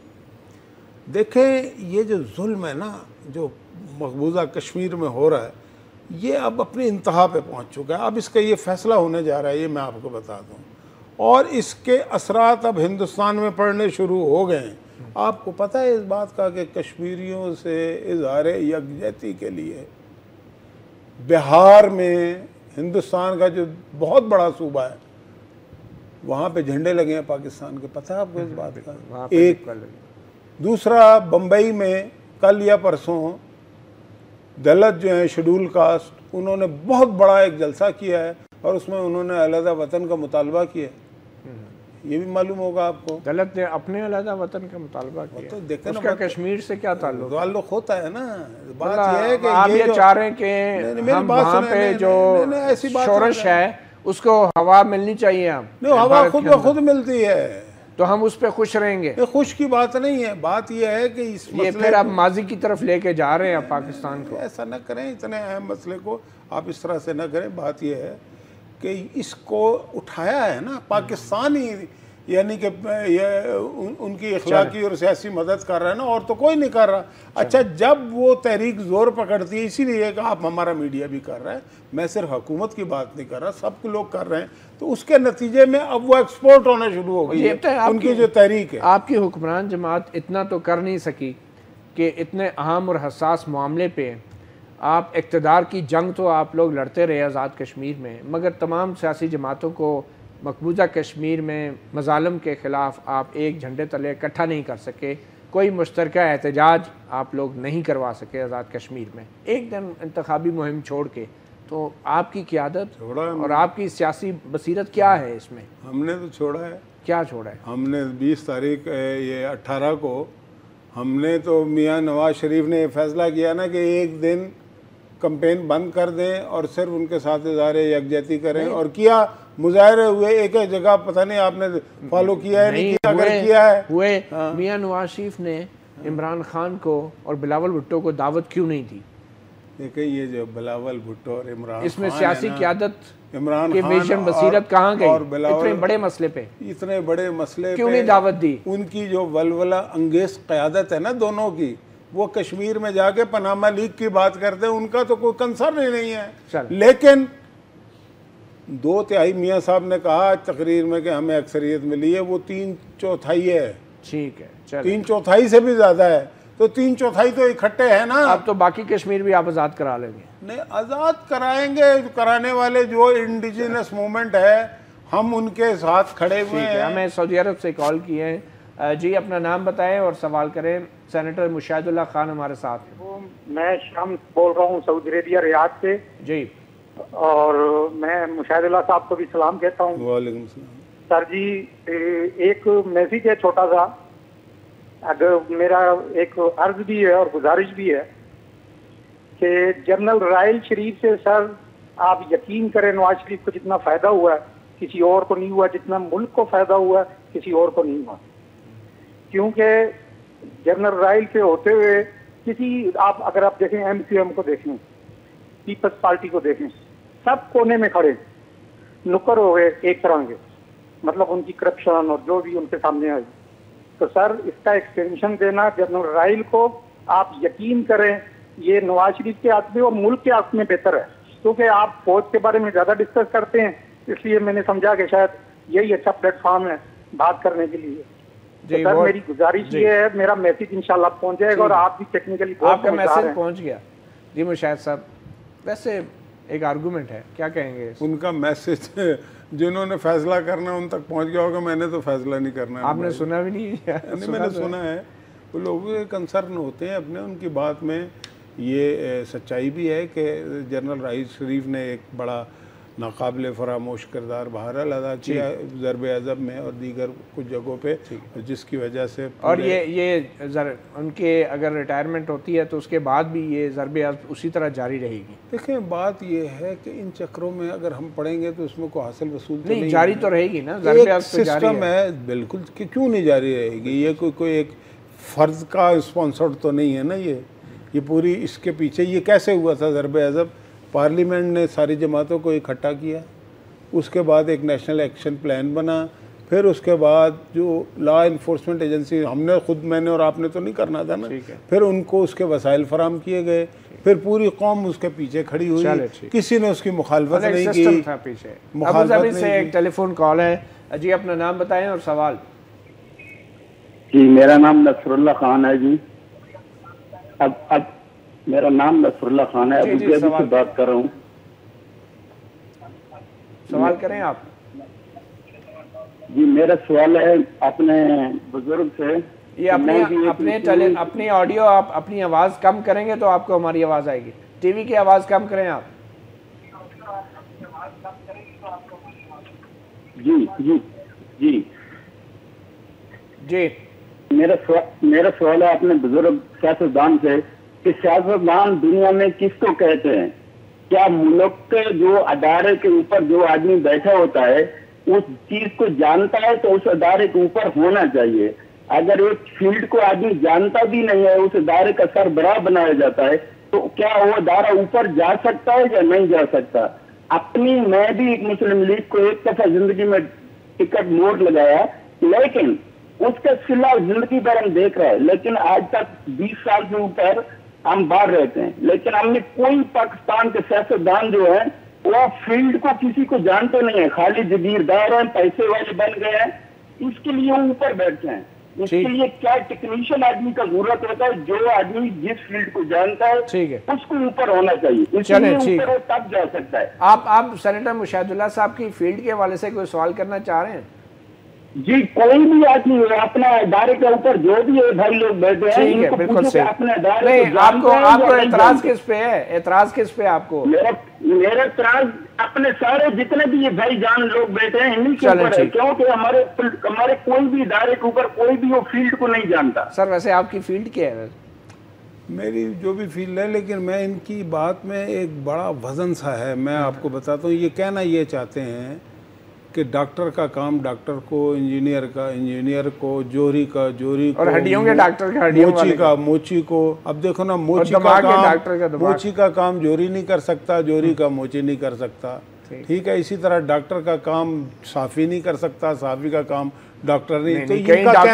देखें, ये जो जुल्म है ना, जो मकबूजा कश्मीर में हो रहा है, ये अब अपनी इंतहा पे पहुंच चुका है। अब इसका ये फ़ैसला होने जा रहा है, ये मैं आपको बता दूं, और इसके असरात अब हिंदुस्तान में पड़ने शुरू हो गए हैं। आपको पता है इस बात का कि कश्मीरियों से इज़हार यकजहती के लिए बिहार में, हिंदुस्तान का जो बहुत बड़ा सूबा है, वहाँ पे झंडे लगे हैं पाकिस्तान के। पता है आपको इस बात का? एक दूसरा, बम्बई में कल या परसों दलित जो हैं, शेड्यूल कास्ट, उन्होंने बहुत बड़ा एक जलसा किया है और उसमें उन्होंने अलहदा वतन का मुतालबा किया। ये भी मालूम होगा आपको। दलित ने अपने अलहदा वतन का मुतालबा किया, तो देखें उसका कश्मीर से क्या ताल्लुक होता है ना। बात ये है कि आप ये चाह रहे हैं कि हम वहाँ पे जो शोरश है उसको हवा मिलनी चाहिए। हम नहीं, हवा खुद ब खुद मिलती है। तो हम उस पर खुश रहेंगे? ये खुश की बात नहीं है, बात यह है कि इस ये फिर आप माजी की तरफ लेके जा रहे हैं पाकिस्तान को। ऐसा न करें, इतने अहम मसले को आप इस तरह से न करें। बात यह है कि इसको उठाया है ना पाकिस्तान ही, यानी कि ये उनकी अखलाकी और सियासी मदद कर रहा है ना, और तो कोई नहीं कर रहा। अच्छा, जब वो तहरीक जोर पकड़ती है, इसीलिए कि आप हमारा मीडिया भी कर रहा है, मैं सिर्फ हुकूमत की बात नहीं कर रहा, सब लोग कर रहे हैं, तो उसके नतीजे में अब वो एक्सपोर्ट होना शुरू हो गई है उनकी जो तहरीक है। आपकी हुक्मरान जमात इतना तो कर नहीं सकी कि इतने अहम और हसास मामले पे आप इक़्तिदार की जंग तो आप लोग लड़ते रहे आज़ाद कश्मीर में, मगर तमाम सियासी जमातों को मकबूजा कश्मीर में मज़ालम के ख़िलाफ़ आप एक झंडे तले इकट्ठा नहीं कर सके, कोई मुश्तरका एहतजाज आप लोग नहीं करवा सके आज़ाद कश्मीर में एक दिन इंतखाबी मुहिम छोड़ के। तो आपकी क़ियादत और आपकी सियासी बसीरत क्या है इसमें? हमने तो छोड़ा है। क्या छोड़ा है? हमने 20 तारीख ये 18 को हमने तो मियाँ नवाज शरीफ ने फैसला किया ना कि एक दिन कंपेन बंद कर दें और सिर्फ उनके साथ इज़हारे यकजहती करें, और किया, मुजाहरे हुए एक एक जगह, पता नहीं आपने फॉलो किया है नहीं किया, अगर किया है हुए। मियाँ नवाज शरीफ ने इमरान खान को और बिलावल भुट्टो को दावत क्यों नहीं दी? देखिए, ये जो बिलावल भुट्टो और इमरान, इसमें सियासी क़यादत, इमरान खान विजन बसीरत कहाँ गई? इतने बड़े मसले पे, इतने बड़े मसले क्यों नहीं दावत दी? उनकी जो वलवला अंगेज क़यादत है ना दोनों की, वो कश्मीर में जाके पनामा लीग की बात करते हैं, उनका तो कोई कंसर्न ही नहीं है। लेकिन 2/3 मियाँ साहब ने कहा तकरीर में कि हमें अक्सरियत मिली है, वो 3/4 है। ठीक है, 3/4 से भी ज्यादा है, तो 3/4 तो इकट्ठे है ना। अब तो बाकी कश्मीर भी आप आज़ाद करा लेंगे? नहीं, आज़ाद कराएंगे, कराने वाले जो इंडिजिनस मूवमेंट है हम उनके साथ खड़े हुए हैं। हमें सऊदी अरब से कॉल किए हैं जी, अपना नाम बताएं और सवाल करें। सेनेटर मुशाहिदुल्लाह खान हमारे साथ हैं। मैं शाम बोल रहा हूँ सऊदी अरेबिया रियाद से जी, और मैं मुशाहिदुल्लाह साहब को भी सलाम कहता हूँ। वालेकुम सलाम। सर जी, एक मैसेज है छोटा सा, अगर मेरा एक अर्ज भी है और गुजारिश भी है कि जनरल राइल शरीफ से सर आप यकीन करें, नवाज शरीफ को जितना फायदा हुआ है किसी और को नहीं हुआ, जितना मुल्क को फायदा हुआ किसी और को नहीं हुआ। क्योंकि जनरल राइल से होते हुए किसी, आप अगर आप देखें MQM को देखें, पीपल्स पार्टी को देखें, सब कोने में खड़े नुक्कर हो गए एक तरह के, मतलब उनकी करप्शन और जो भी उनके सामने आई। तो सर इसका एक्सटेंशन देना जनरल राइल को, आप यकीन करें ये नवाज शरीफ के हाथ में और मुल्क के हाथ में बेहतर है, क्योंकि आप फौज के बारे में ज्यादा डिस्कस करते हैं, इसलिए मैंने समझा कि शायद यही अच्छा प्लेटफॉर्म है बात करने के लिए। तो सर मेरी गुजारिश ये है, मेरा मैसेज इंशाल्लाह पहुंच जाएगा और आप भी टेक्निकली आपका मैसेज पहुंच गया जी मुशाहिद साहब। वैसे एक आर्गूमेंट है, क्या कहेंगे? उनका मैसेज जिन्होंने फैसला करना उन तक पहुंच गया होगा, मैंने तो फैसला नहीं करना। आपने सुना भी नहीं? मैंने सुना है, वो लोग कंसर्न होते हैं अपने, उनकी बात में ये सच्चाई भी है कि जनरल राइल शरीफ ने एक बड़ा नाकाबिल फरामोश किरदार बहरहाल अदा किया ज़रब अज़ब में और दीगर कुछ जगहों पे, जिसकी वजह से और ये उनके अगर रिटायरमेंट होती है तो उसके बाद भी ये ज़रब अज़ब उसी तरह जारी रहेगी। देखें, बात ये है कि इन चक्रों में अगर हम पढ़ेंगे तो उसमें कोई हासिल वसूल तो नहीं जारी तो रहेगी ना, ज़रब अज़ब तो जारी है बिल्कुल, कि क्यों नहीं जारी रहेगी? ये कोई एक फ़र्ज का स्पॉन्सर्ड तो नहीं है ना, ये पूरी इसके पीछे ये कैसे हुआ था ज़रब अज़ब? पार्लियामेंट ने सारी जमातों को इकट्ठा किया, उसके बाद एक नेशनल एक्शन प्लान बना, फिर उसके बाद जो लॉ इन्फोर्समेंट एजेंसी, हमने खुद, मैंने और आपने तो नहीं करना था ना, फिर उनको उसके वसाइल फराम किए गए, फिर पूरी कौम उसके पीछे खड़ी हुई, किसी ने उसकी मुखालफत नहीं की। था पीछे। मुखालफत से एक टेलीफोन कॉल है जी, अपना नाम बताएं और सवाल। जी, मेरा नाम नसरुल्लाह खान है जी। अब मेरा नाम नसरुल्लाह खान है, अबू धाबी से बात कर रहा हूँ। सवाल करें आप। जी, मेरा सवाल है अपने बुजुर्ग से। ये अपनी ऑडियो, आप अपनी आवाज़ कम करेंगे तो आपको हमारी आवाज़ आएगी। टीवी की आवाज़ कम करें आप। जी जी जी जी, मेरा सवाल है अपने बुजुर्ग सियासतदान से कि सियासतदान दुनिया में किसको कहते हैं? क्या मुल्क के जो अदारे के ऊपर जो आदमी बैठा होता है उस चीज को जानता है तो उस अदारे के ऊपर होना चाहिए। अगर एक फील्ड को आदमी जानता भी नहीं है, उस अदारे का सरबराह बनाया जाता है, तो क्या वो अदारा ऊपर जा सकता है या नहीं जा सकता? मैं भी मुस्लिम लीग को एक दफा जिंदगी में टिकट मोड़ लगाया, लेकिन उसके खिलाफ जिंदगी भर हम देख रहे हैं, लेकिन आज तक 20 साल से ऊपर हम बाहर रहते हैं, लेकिन हमने कोई पाकिस्तान के सियासतदान जो है वो फील्ड को किसी को जानते नहीं है, खाली जागीरदार हैं, पैसे वाले बन गए हैं, इसके लिए वो ऊपर बैठते हैं। इसके लिए क्या टेक्नीशियन आदमी का जरूरत होता है, जो आदमी जिस फील्ड को जानता है उसको ऊपर होना चाहिए, इसलिए ऊपर वो तब जा सकता है। आप सेनेटर मुशाहिदुल्लाह साहब की फील्ड के हवाले से कोई सवाल करना चाह रहे हैं? जी, कोई भी आदमी अपना अदारे के ऊपर जो भी है भाई लोग बैठे हैं, इनको बिल्कुल पूछो कि अपने अदारे नहीं, आपको एतराज किस पे है? एतराज किस पे आपको? मेरा एतराज अपने सारे जितने भी ये भाईजान लोग बैठे हैं इन्हीं के ऊपर है, क्योंकि हमारे कोई भी इदारे के ऊपर कोई भी वो फील्ड को नहीं जानता। सर वैसे आपकी फील्ड क्या है? मेरी जो भी फील्ड है, लेकिन मैं इनकी बात में एक बड़ा वजन सा है। मैं आपको बताता हूँ, ये कहना ये चाहते हैं कि डॉक्टर का काम डॉक्टर को, इंजीनियर का इंजीनियर को, जोहरी का जोहरी को, और हड्डियों के डॉक्टर का हड्डियों मोची का मोची को। अब देखो ना, मोची का काम जोहरी नहीं कर सकता, जोहरी का मोची नहीं कर सकता, ठीक है। इसी तरह डॉक्टर का काम साफी नहीं कर सकता, साफी का काम डॉक्टर नहीं। तो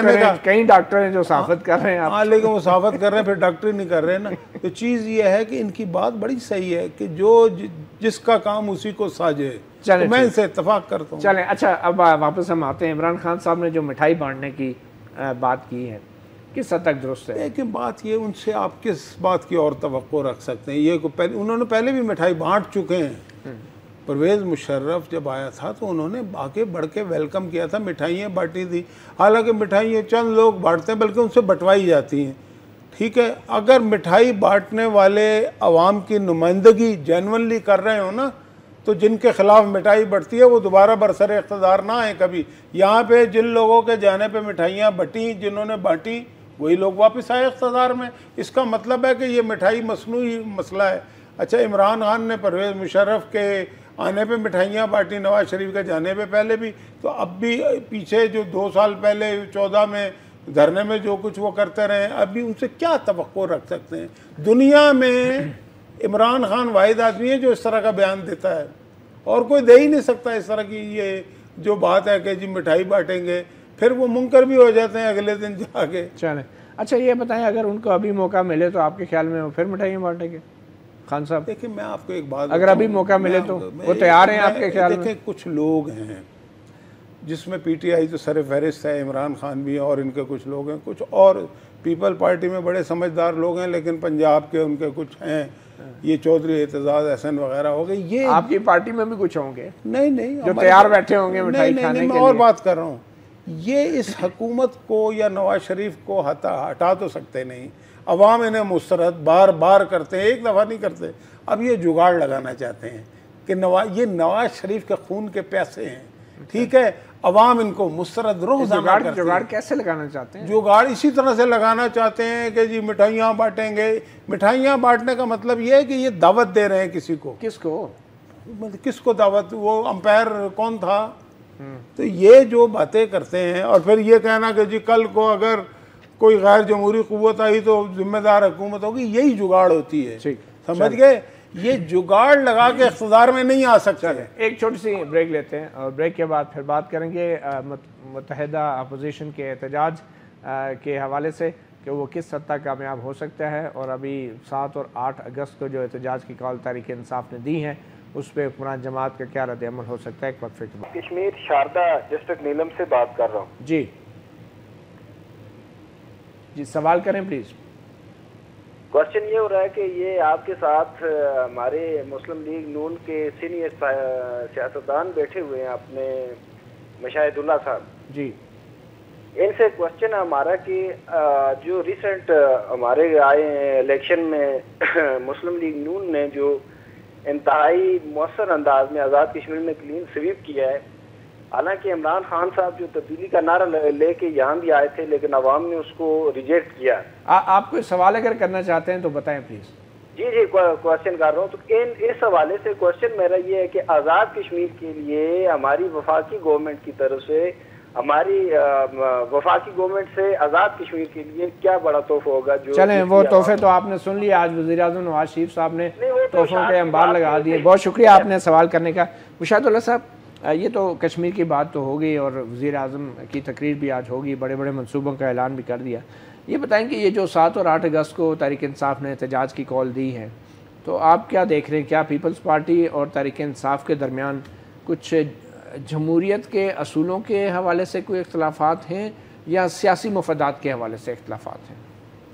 कई डॉक्टर हैं जो साफत कर रहे हैं। हाँ, लेकिन वो साफत कर रहे हैं, फिर डॉक्टरी नहीं कर रहे हैं ना। तो चीज़ ये है कि इनकी बात बड़ी सही है कि जो जिसका काम उसी को साजे, तो मैं इनसे इत्तेफाक करता हूँ। चलें, अच्छा अब वापस हम आते हैं। इमरान खान साहब ने जो मिठाई बांटने की बात की है, किस हद तक दुरुस्त है? लेकिन बात ये, उनसे आप किस बात की और तवक्को रख सकते हैं? ये उन्होंने पहले भी मिठाई बांट चुके हैं। परवेज़ मुशर्रफ जब आया था तो उन्होंने आगे बढ़ के वेलकम किया था, मिठाइयाँ बांटी थी। हालांकि मिठाइयाँ चंद लोग बांटते हैं, बल्कि उनसे बंटवाई जाती हैं, ठीक है। अगर मिठाई बांटने वाले अवाम की नुमाइंदगी जेन्युइनली कर रहे हो ना, तो जिनके खिलाफ मिठाई बढ़ती है वो दोबारा बरसर इख्तदार ना आए कभी। यहाँ पे जिन लोगों के जाने पे मिठाइयाँ बटी, जिन्होंने बांटी, वही लोग वापस आए इख्तदार में। इसका मतलब है कि ये मिठाई मसनूई मसला है। अच्छा, इमरान खान ने परवेज़ मुशर्रफ के आने पे मिठाइयाँ बांटी, नवाज शरीफ के जाने पे पहले भी, तो अब भी पीछे जो 2 साल पहले 14 में धरने में जो कुछ वो करते रहे, अभी उनसे क्या तवक्को रख सकते हैं? दुनिया में इमरान खान वाहिद आदमी है जो इस तरह का बयान देता है, और कोई दे ही नहीं सकता इस तरह की ये जो बात है कि जी मिठाई बांटेंगे, फिर वो मुनकर भी हो जाते हैं अगले दिन जाके। चलें, अच्छा ये बताएं, अगर उनको अभी मौका मिले तो आपके ख्याल में वो फिर मिठाइयाँ बांटेंगे? खान साहब देखिए, मैं आपको एक बात, अगर अभी मौका मिले तो वो तैयार हैं आपके ख्याल में? देखिए, कुछ लोग हैं जिसमें पीटीआई तो सर फहरिस्त है, इमरान खान भी है, और इनके कुछ लोग हैं, कुछ और पीपल पार्टी में बड़े समझदार लोग हैं, लेकिन पंजाब के उनके कुछ हैं, ये चौधरी एतजाज हसन वगैरह हो गए। ये आपकी पार्टी में भी कुछ होंगे? नहीं, जो तैयार बैठे होंगे मिठाई खाने के लिए। मैं और बात कर रहा हूँ, ये इस हुकूमत को या नवाज शरीफ को हटा तो सकते नहीं। अवाम इन्हें मुस्तरद बार बार करते हैं, एक दफ़ा नहीं करते। अब ये जुगाड़ लगाना चाहते हैं कि ये नवाज शरीफ के खून के पैसे हैं, ठीक है। अवाम इनको मुस्तरद रोज़ाना करते हैं। जुगाड़ कैसे लगाना चाहते हैं? जुगाड़ इसी तरह से लगाना चाहते हैं कि जी मिठाइयाँ बांटेंगे। मिठाइयाँ बांटने का मतलब ये है कि ये दावत दे रहे हैं किसी को। किसको दावत? वो अंपायर कौन था? तो ये जो बातें करते हैं, और फिर ये कहना कि जी कल को अगर कोई गैर जमहूरी कुव्वत आई तो जिम्मेदार हुकूमत होगी, यही जुगाड़ होती है। समझ गए? ये जुगाड़ लगा के इख्तिदार में नहीं आ सकता है। एक छोटी सी ब्रेक लेते हैं और ब्रेक के बाद फिर बात करेंगे मुत्तहिदा अपोजिशन के एहतजाज के हवाले से कि वो किस हद तक कामयाब हो सकता है, और अभी 7 और 8 अगस्त को जो एहतजाज की कॉल तारीख इंसाफ ने दी है उस पर हुक्मरान जमात का क्या रद्द-ए-अमल हो सकता है। एक वक्फे के बाद। कश्मीर शारदा डिस्ट्रिक्ट नीलम से बात कर रहा हूँ। जी सवाल करें प्लीज। क्वेश्चन ये हो रहा है कि ये आपके साथ हमारे मुस्लिम लीग नून के सीनियर सियासतदान बैठे हुए हैं, अपने मुशाहिदुल्लाह साहब जी। इनसे क्वेश्चन है हमारा कि जो रिसेंट हमारे आए इलेक्शन में मुस्लिम लीग नून ने जो इंतहाई मौसर अंदाज में आज़ाद कश्मीर में क्लीन स्वीप किया है, हालांकि इमरान खान साहब जो तब्दीली का नारा लेके यहाँ भी आए थे, लेकिन अवाम ने उसको रिजेक्ट किया। आप कोई सवाल अगर करना चाहते हैं तो बताएं प्लीज। जी जी क्वेश्चन कर रहा हूँ। तो इस हवाले से क्वेश्चन मेरा ये है कि आज़ाद कश्मीर के लिए हमारी वफाकी गवर्नमेंट की तरफ से, हमारी वफाकी गवर्नमेंट से आज़ाद कश्मीर के लिए क्या बड़ा तोहफा होगा? जो चलें वो तोहफे तो आपने सुन लिया, आज वज़ीर-ए-आज़म नवाज शरीफ साहब ने तोहफों के अंबार लगा दिए। बहुत शुक्रिया आपने सवाल करने का। मुशाहिदुल्लाह साहब, ये तो कश्मीर की बात तो हो गई और वज़ीर-ए-आज़म की तकरीर भी आज होगी, बड़े बड़े मनसूबों का ऐलान भी कर दिया। ये बताएं कि ये जो 7 और 8 अगस्त को तहरीक इंसाफ ने एहतजाज की कॉल दी है, तो आप क्या देख रहे हैं? क्या पीपल्स पार्टी और तहरीक इंसाफ के दरमियान कुछ जमहूरियत के असूलों के हवाले से कोई इख्तलाफात हैं या सियासी मफादात के हवाले से इख्तलाफात हैं?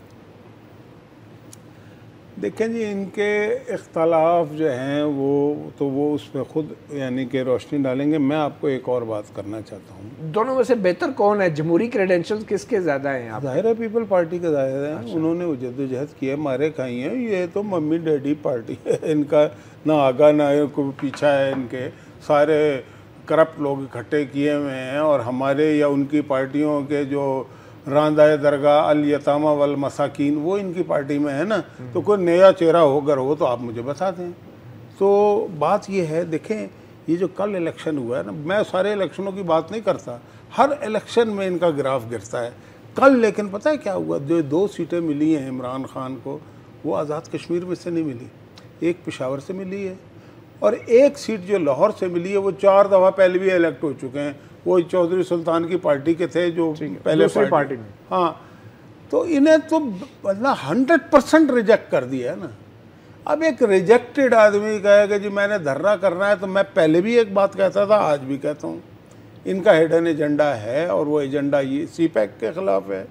देखें जी, इनके इख्तलाफ जो हैं वो उस पर ख़ुद यानी कि रोशनी डालेंगे। मैं आपको एक और बात करना चाहता हूँ, दोनों में से बेहतर कौन है? जमहूरी क्रेडेंशियल्स किसके ज़्यादा हैं? आप ज़ाहिर है पीपल पार्टी के ज़ाहिर है। अच्छा। उन्होंने जद्दोजहद की है, मारे खाई हैं। ये तो मम्मी डैडी पार्टी है, इनका ना आगा ना कोई पीछा है। इनके सारे करप्ट लोग इकट्ठे किए हुए हैं और हमारे या उनकी पार्टियों के जो रांदाए दरगाह अल यतामा वल मसाकीन वो इनकी पार्टी में है ना, तो कोई नया चेहरा होकर हो तो आप मुझे बता दें। तो बात ये है, देखें ये जो कल इलेक्शन हुआ है ना, मैं सारे इलेक्शनों की बात नहीं करता, हर इलेक्शन में इनका ग्राफ गिरता है। कल लेकिन पता है क्या हुआ? जो 2 सीटें मिली हैं इमरान खान को, वो आज़ाद कश्मीर में से नहीं मिली, एक पेशावर से मिली है और एक सीट जो लाहौर से मिली है वो 4 दफ़ा पहले भी इलेक्ट हो चुके हैं। वो चौधरी सुल्तान की पार्टी के थे जो पहले पार्टी में। हाँ, तो इन्हें तो मतलब 100% रिजेक्ट कर दिया है ना। अब एक रिजेक्टेड आदमी कहे कि जी मैंने धरना करना है, तो मैं पहले भी एक बात कहता था, आज भी कहता हूँ, इनका हिडन एजेंडा है और वो एजेंडा ये सीपैक के ख़िलाफ़ है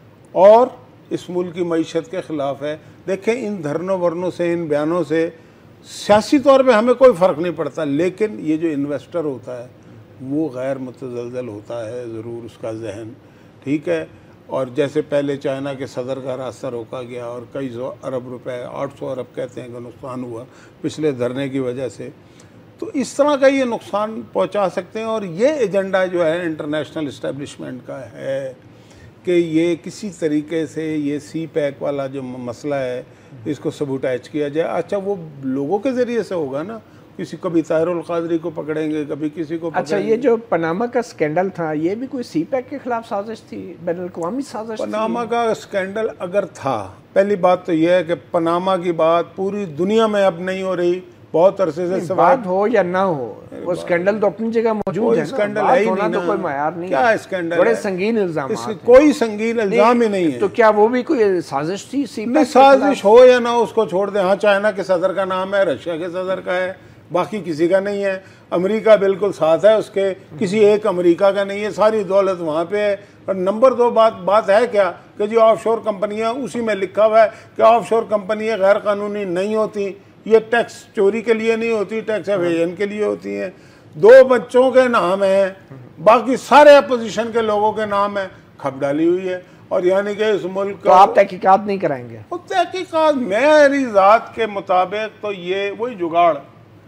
और इस मुल्क की मईशत के ख़िलाफ़ है। देखें, इन धरनों वरनों से, इन बयानों से सियासी तौर पे हमें कोई फ़र्क नहीं पड़ता, लेकिन ये जो इन्वेस्टर होता है वो गैर मुतज़लज़ल होता है ज़रूर उसका जहन, ठीक है। और जैसे पहले चाइना के सदर का रास्ता रोका गया और कई सौ अरब रुपए, 800 अरब कहते हैं कि नुकसान हुआ पिछले धरने की वजह से, तो इस तरह का ये नुकसान पहुंचा सकते हैं। और ये एजेंडा जो है इंटरनेशनल इस्टेब्लिशमेंट का है कि ये किसी तरीके से ये सी पैक वाला जो मसला है इसको सबूटाइज किया जाए। अच्छा, वो लोगों के ज़रिए से होगा ना, किसी कभी ताहिरुल क़ादरी को पकड़ेंगे, कभी किसी को पकड़ेंगे। अच्छा, ये जो पनामा का स्कैंडल था, ये भी कोई सी पैक के खिलाफ साजिश थी, बैनुल-अक़वामी साजिश? पनामा का स्कैंडल अगर था, पहली बात तो ये है कि पनामा की बात पूरी दुनिया में अब नहीं हो रही, बहुत अरसे से बात हो या ना हो, वो स्कैंडल तो अपनी जगह मौजूद है। स्कैंडल है ही नहीं, तो कोई मायार नहीं। क्या स्कैंडल? बड़े संगीन इल्जाम, कोई संगीन इल्जाम ही नहीं है। तो क्या वो भी कोई साजिश थी? साजिश हो या ना, उसको छोड़ दें। हाँ, चाइना के सदर का नाम है, रशिया के सदर का है, बाकी किसी का नहीं है। अमेरिका बिल्कुल साथ है उसके, किसी एक अमेरिका का नहीं है, सारी दौलत वहाँ पे है। और नंबर 2 बात है क्या कि जी ऑफशोर कंपनियाँ, उसी में लिखा हुआ है कि ऑफशोर कंपनियाँ गैर कानूनी नहीं होती, ये टैक्स चोरी के लिए नहीं होती, टैक्स एवेजन के लिए होती हैं। 2 बच्चों के नाम है, बाकी सारे अपोजिशन के लोगों के नाम है, खप डाली हुई है। और यानी कि इस मुल्क तो आप तहकीकात नहीं कराएंगे? तहकीकात मेरी ज़ात के मुताबिक तो ये वही जुगाड़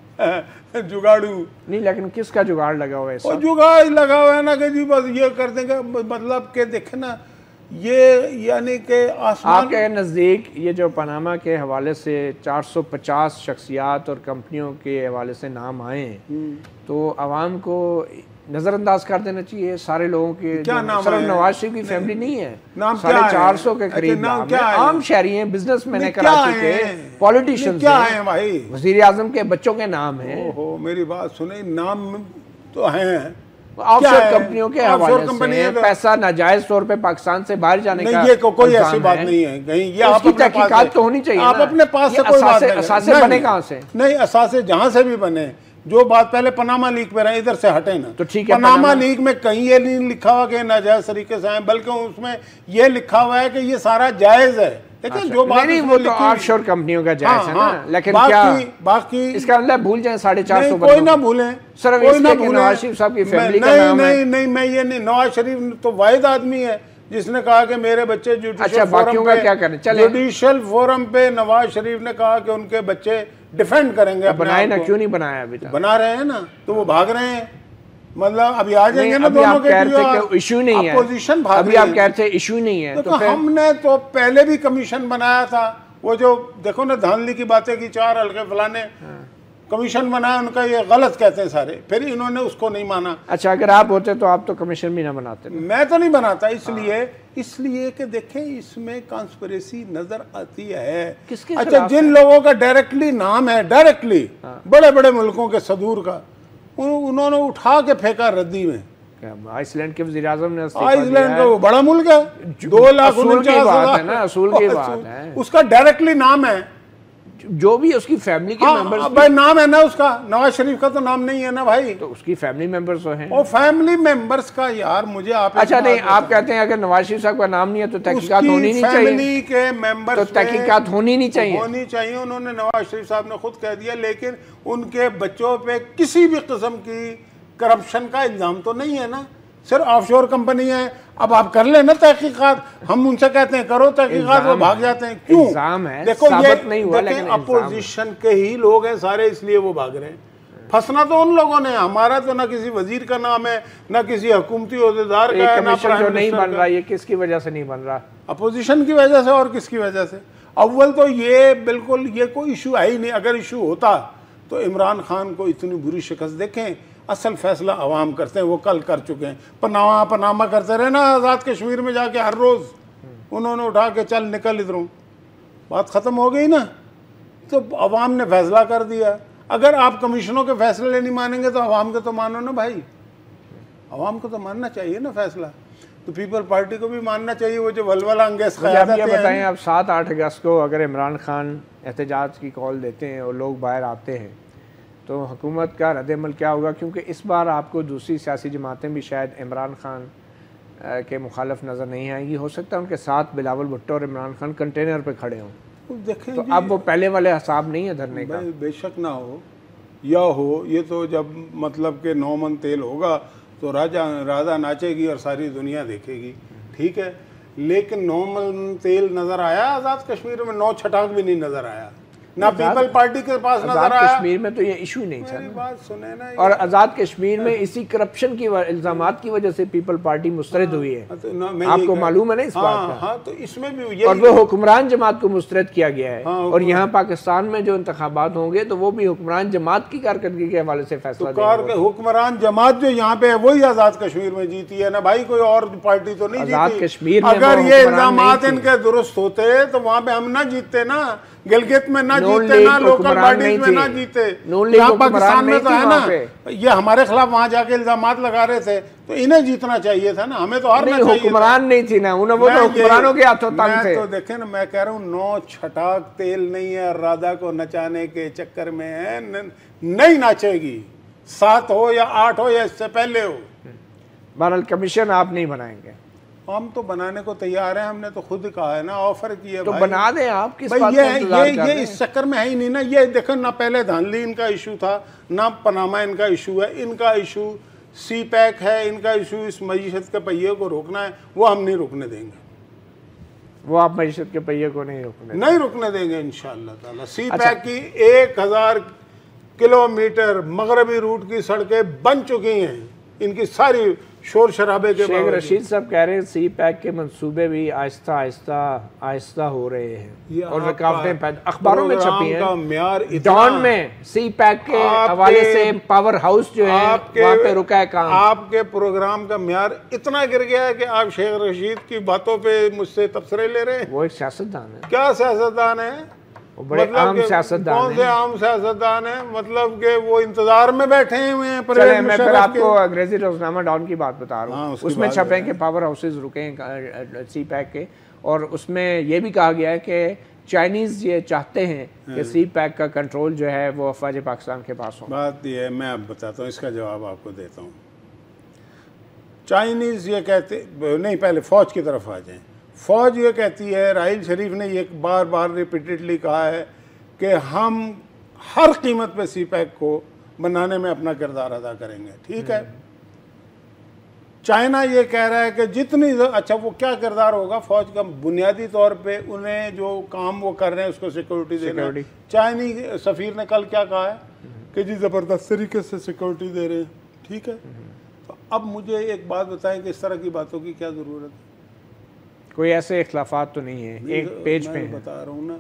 जुगाड़ू नहीं, लेकिन किसका जुगाड़ लगा हुआ है? जुगाड़ लगा हुआ है ना कि जी बस ये कर देंगे, मतलब के देखे ना, ये यानी कि आसमान। आपके नज़दीक ये जो पनामा के हवाले से 450 शख्सियात और कंपनियों के हवाले से नाम आए हैं, तो आवाम को नज़रअंदाज कर देना चाहिए सारे लोगों के? क्या नाम? सिर्फ नवाज शरीफ की फैमिली नहीं है, नाम 450 के करीब नाम है। आम शहरी हैं, बिजनेसमैन है, कराची के पॉलिटिशियंस हैं भाई, वज़ीर आज़म के बच्चों के नाम हैं। ओहो, मेरी बात सुने, नाम तो हैं ऑफशोर कंपनियों के हवाले से पैसा नाजायज तौर पे पाकिस्तान से बाहर जाने का ये कोई ऐसी बात नहीं है कहीं। ये आप तहकीकात तो होनी चाहिए, आप अपने पास से कोई बात नहीं। असासे बने कहाँ से? नहीं, असासे जहाँ से भी बने, जो बात पहले पनामा लीग पे रहे, इधर से हटे ना। तो ठीक है, पनामा लीग में कहीं ये नहीं लिखा हुआ कि नाजायज तरीके से आए, बल्कि उसमें ये लिखा हुआ है कि ये सारा जायज है। देखिए जो बात नहीं, वो तो ऑफशोर कंपनियों का जायज है ना, लेकिन क्या बाकी इसका मतलब भूल जाए 450? कोई ना भूलें, सिर्फ इसलिए कि नवाज शरीफ साहब की फैमिली का नाम है। नहीं, मैं ये नहीं, नवाज शरीफ तो वाहिद आदमी है जिसने कहा कि मेरे बच्चे जुडिशल फोरम पे नवाज शरीफ ने कहा कि उनके बच्चे डिफेंड करेंगे। बनाए ना, क्यों नहीं बनाया? अभी तक बना रहे हैं ना, तो वो भाग रहे हैं, मतलब अभी आ जाएंगे ना दोनों के इशू नहीं है, अपोजिशन भाग। अभी आप कहते हैं इशू नहीं है, तो हमने तो पहले भी कमीशन बनाया था, वो जो देखो ना धांधली की बातें की, 4 हल्के फलाने कमीशन बनाया उनका, ये गलत कहते हैं सारे, फिर इन्होंने उसको नहीं माना। अच्छा, अगर आप होते तो आप तो कमीशन भी ना बनाते? मैं तो नहीं बनाता, इसलिए कि देखें इसमें कॉन्स्पिरेसी नजर आती है। किसके अच्छा, जिन लोगों का डायरेक्टली नाम है, डायरेक्टली बड़े बड़े मुल्कों के सदूर का, उन्होंने उठा के फेंका रद्दी में। आइसलैंड के वज़ीर आज़म ने, आइसलैंड का वो बड़ा मुल्क है, 2,49,000 ना, असूल की बात है, उसका डायरेक्टली नाम है, जो भी उसकी फैमिली के मेंबर्स, भाई नाम है ना उसका, नवाज शरीफ का तो नाम नहीं है ना भाई, तो उसकी फैमिली मेंबर्स तो हैं। और फैमिली मेंबर्स का यार मुझे आप, अच्छा नहीं, आप कहते हैं अगर नवाज शरीफ साहब का नाम नहीं है तो तहकीकात होनी नहीं चाहिए? फैमिली के मेंबर्स तो तहकीकात होनी नहीं चाहिए? होनी चाहिए। उन्होंने, नवाज शरीफ साहब ने खुद कह दिया, लेकिन उनके बच्चों पे किसी भी किस्म की करप्शन का इल्जाम तो नहीं है ना, सिर्फ ऑफशोर कंपनी है। अब आप कर लेना तहकीकात, हम उनसे कहते हैं करो तहकीकात, वो भाग जाते हैं। क्यों? इल्जाम है, देखो ये नहीं हुआ, लेकिन अपोजिशन के ही लोग हैं सारे, इसलिए वो भाग रहे हैं। फंसना तो उन लोगों ने, हमारा तो ना किसी वजीर का नाम है, ना किसी हुकूमती ओहदेदार का है, ना प्राइम मिनिस्टर नहीं बन रहा। ये किसकी वजह से नहीं बन रहा? अपोजिशन की वजह से। और किसकी वजह से? अव्वल तो ये बिल्कुल ये कोई इशू है ही नहीं। अगर इशू होता तो इमरान खान को इतनी बुरी शिकस्त, देखें असल फैसला अवाम करते हैं, वो कल कर चुके हैं। पनामा करते रहे ना आज़ाद कश्मीर में जाके, हर रोज़ उन्होंने उठा के चल निकल इधरों, बात ख़त्म हो गई ना। तो अवाम ने फैसला कर दिया। अगर आप कमीशनों के फैसले नहीं मानेंगे तो अवाम के तो मानो ना भाई, अवाम को तो मानना चाहिए ना फैसला। तो पीपल पार्टी को भी मानना चाहिए। वो जो वलवला अंगेज़ क़यादत है। बताएं, अब 7-8 अगस्त को अगर इमरान खान एहतजाज की कॉल देते हैं और लोग बाहर आते हैं तो हुकूमत का रद्द-ए-अमल क्या होगा? क्योंकि इस बार आपको दूसरी सियासी जमातें भी शायद इमरान खान के मुखालफ नज़र नहीं आएंगी। हो सकता है उनके साथ बिलावल भुट्टो और इमरान खान कंटेनर पे खड़े हों। देखें तो अब वो पहले वाले हिसाब नहीं है धरने का। बेशक ना हो या हो, ये तो जब मतलब के 9 मन तेल होगा तो राधा नाचेगी और सारी दुनिया देखेगी, ठीक है। लेकिन 9 मन तेल नज़र आया आज़ाद कश्मीर में? 9 छटाक भी नहीं नज़र आया ना पीपल पार्टी के पास नजर आया। कश्मीर में तो ये इशू नहीं था। बात सुने ना, और आज़ाद कश्मीर में इसी करप्शन की इल्जामात की वजह से पीपल पार्टी मुस्तरद हुई है। आपको मालूम है ना इस बात का? तो इसमें भी और वो हुक्मरान जमात को मुस्तरद किया गया है। और यहाँ पाकिस्तान में जो इंतखाबात होंगे तो वो भी हुक्मरान जमात की कारकर्दगी के हवाले से फैसला देंगे। हुक्मरान जमात जो यहाँ पे है वही आज़ाद कश्मीर में जीती है ना भाई, कोई और पार्टी तो नहीं जीती। आज़ाद कश्मीर में अगर ये इल्जामात इनके दुरुस्त होते तो वहाँ पे हम ना जीतते ना, गिलगित में ना जीते ना, लोकल बॉडीज में ना जीते। यहाँ पाकिस्तान में तो है ना, ये हमारे खिलाफ वहाँ जाके इल्जामात लगा रहे थे, तो इन्हें जीतना चाहिए था ना, हमें तो हारना चाहिए। हुक्मरान नहीं थी ना, वो तो हुक्मरानों के हाथों तंग थे। तो देखे ना, मैं कह रहा हूँ 9 छटाक तेल नहीं है, राधा को नचाने के चक्कर में है, नहीं नाचेगी। 7 हो या 8 हो या इससे पहले हो। बहरहाल कमीशन आप नहीं बनाएंगे? हम तो बनाने को तैयार हैं, हमने तो खुद कहा है ना, ऑफर किया तो बना दें आप। किस भाई बात का इंतजार कर रहे हैं? ये इस चक्कर में है ही नहीं ना। ये देखो ना, पहले धांधली इनका इशू था ना, पनामा इनका इशू है, इनका इशू सी पैक है, इनका इशू इस मईशत के पहिए को रोकना है। वो हम नहीं रोकने देंगे। वो आप मईशत के पहिए को नहीं रोकने देंगे इंशाअल्लाह ताला। सी पैक की 1000 किलोमीटर मगरबी रूट की सड़कें बन चुकी हैं, इनकी सारी शोर शराबे के शेख रशीद साहब कह रहे हैं सी पैक के मंसूबे भी आहिस्ता आहिस्ता हो रहे हैं और रुकावटें अखबारों में छपी हैं। डॉन में सी पैक के हवाले से पावर हाउस जो है वहाँ पे रुका है काम। आपके प्रोग्राम का म्यार इतना गिर गया है कि आप शेख रशीद की बातों पे मुझसे तबसरे ले रहे हैं। वो एक सियासतदान है। क्या सियासतदान है? मतलब आम सियासतदान कौन से आम सियासतदान है? मतलब कि वो इंतजार में बैठे हुए हैं। मैं फिर आपको अंग्रेजी रोजनामा डॉन की बात बता रहा हूँ। उसमें छपे हैं कि पावर हाउसेज रुके हैं सी पैक के, और उसमें यह भी कहा गया है कि चाइनीज ये चाहते हैं कि सी पैक का कंट्रोल जो है वो अफवाज पाकिस्तान के पास हो। बात यह है, मैं अब बताता हूँ, इसका जवाब आपको देता हूँ। चाइनीज ये कहते नहीं, पहले फौज की तरफ आ जाएं। फौज ये कहती है, राहिल शरीफ ने ये बार बार रिपीटेडली कहा है कि हम हर कीमत पे सी पैक को बनाने में अपना किरदार अदा करेंगे, ठीक है। चाइना ये कह रहा है कि जितनी, अच्छा वो क्या किरदार होगा फौज का? बुनियादी तौर पे उन्हें जो काम वो कर रहे हैं उसको सिक्योरिटी देना। चाइनीज सफ़ीर ने कल क्या कहा है कि जी ज़बरदस्त तरीके से सिक्योरिटी दे रहे हैं, ठीक है। तो अब मुझे एक बात बताएं कि इस तरह की बातों की क्या ज़रूरत है? कोई ऐसे इख्लाफात तो नहीं है, एक पेज पे बता रहा हूँ ना।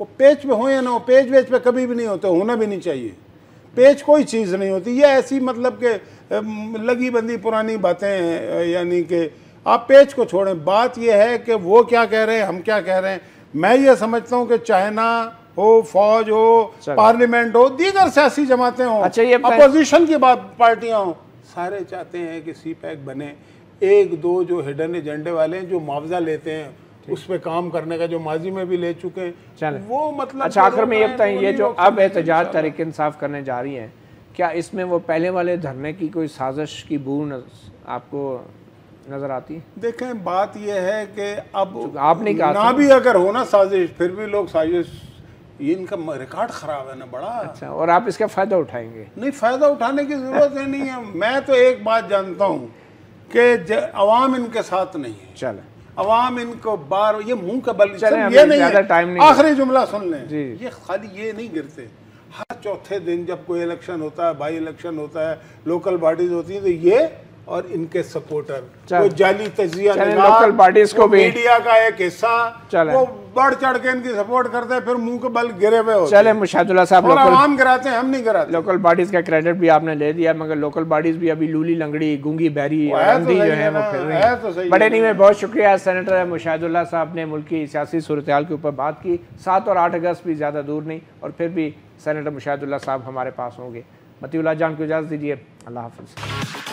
वो पेज पे हो या ना हो, पेज वेज पे कभी भी नहीं होते, होना भी नहीं चाहिए। पेज कोई चीज़ नहीं होती, ये ऐसी मतलब के लगी बंदी पुरानी बातें हैं, यानी कि आप पेज को छोड़ें। बात ये है कि वो क्या कह रहे हैं, हम क्या कह रहे हैं। मैं ये समझता हूँ कि चाइना हो, फौज हो, पार्लियामेंट हो, दीगर सियासी जमातें हों, अच्छा, ये अपोजिशन की पार्टियां हों, सारे चाहते हैं कि सी पैक बने। एक दो जो हिडन एजेंडे वाले हैं जो मुआवजा लेते हैं उस पर काम करने का, जो माजी में भी ले चुके हैं, वो मतलब। अच्छा, आखिर में ये बताएं, ये जो अब एहतजाज तहरीक इंसाफ करने जा रही हैं, क्या इसमें वो पहले वाले धरने की कोई साजिश की बू आपको नजर आती है? देखें, बात यह है कि अब आपने कहा ना भी अगर हो ना साजिश, फिर भी लोग साजिश, ये इनका रिकॉर्ड खराब है ना बड़ा। अच्छा, और आप इसका फायदा उठाएंगे? नहीं, फायदा उठाने की जरूरत ही नहीं है। मैं तो एक बात जानता हूँ कि अवाम इनके साथ नहीं है। चले, अवाम इनको बार, ये मुंह का बल, ये नहीं, आखिरी जुमला सुन लें, जी। ये खाली ये नहीं गिरते। हर चौथे दिन जब कोई इलेक्शन होता है, बाई इलेक्शन होता है, लोकल बॉडीज होती है, तो ये और इनके सपोर्टर, वो जाली तजिया, लोकल पार्टीज को भी, मीडिया का एक हिस्सा, वो बढ़ चढ़ के इनकी सपोर्ट करते हैं, फिर मुंह के बल गिरे हुए होते हैं। चले मुशाहिदुल्लाह साहब, और आवाम गिराते हैं, हम नहीं गिराते। लोकल बॉडीज का क्रेडिट भी आपने ले दिया, मगर लोकल बॉडीज भी अभी लूली लंगड़ी, गूंगी बहरी, अंधी जो है वो फिर रही है। बड़े नहीं में बहुत शुक्रिया सेनेटर मुशाहिदुल्लाह साहब ने मुल्क की सियासी सूरत-ए-हाल के ऊपर बात की। 7 और 8 अगस्त भी ज़्यादा दूर नहीं, और फिर भी सेनेटर मुशाहिदुल्लाह साहब हमारे पास होंगे। मतीउल्लाह जान को इजाज़त दीजिए, अल्लाह हाफ़िज़।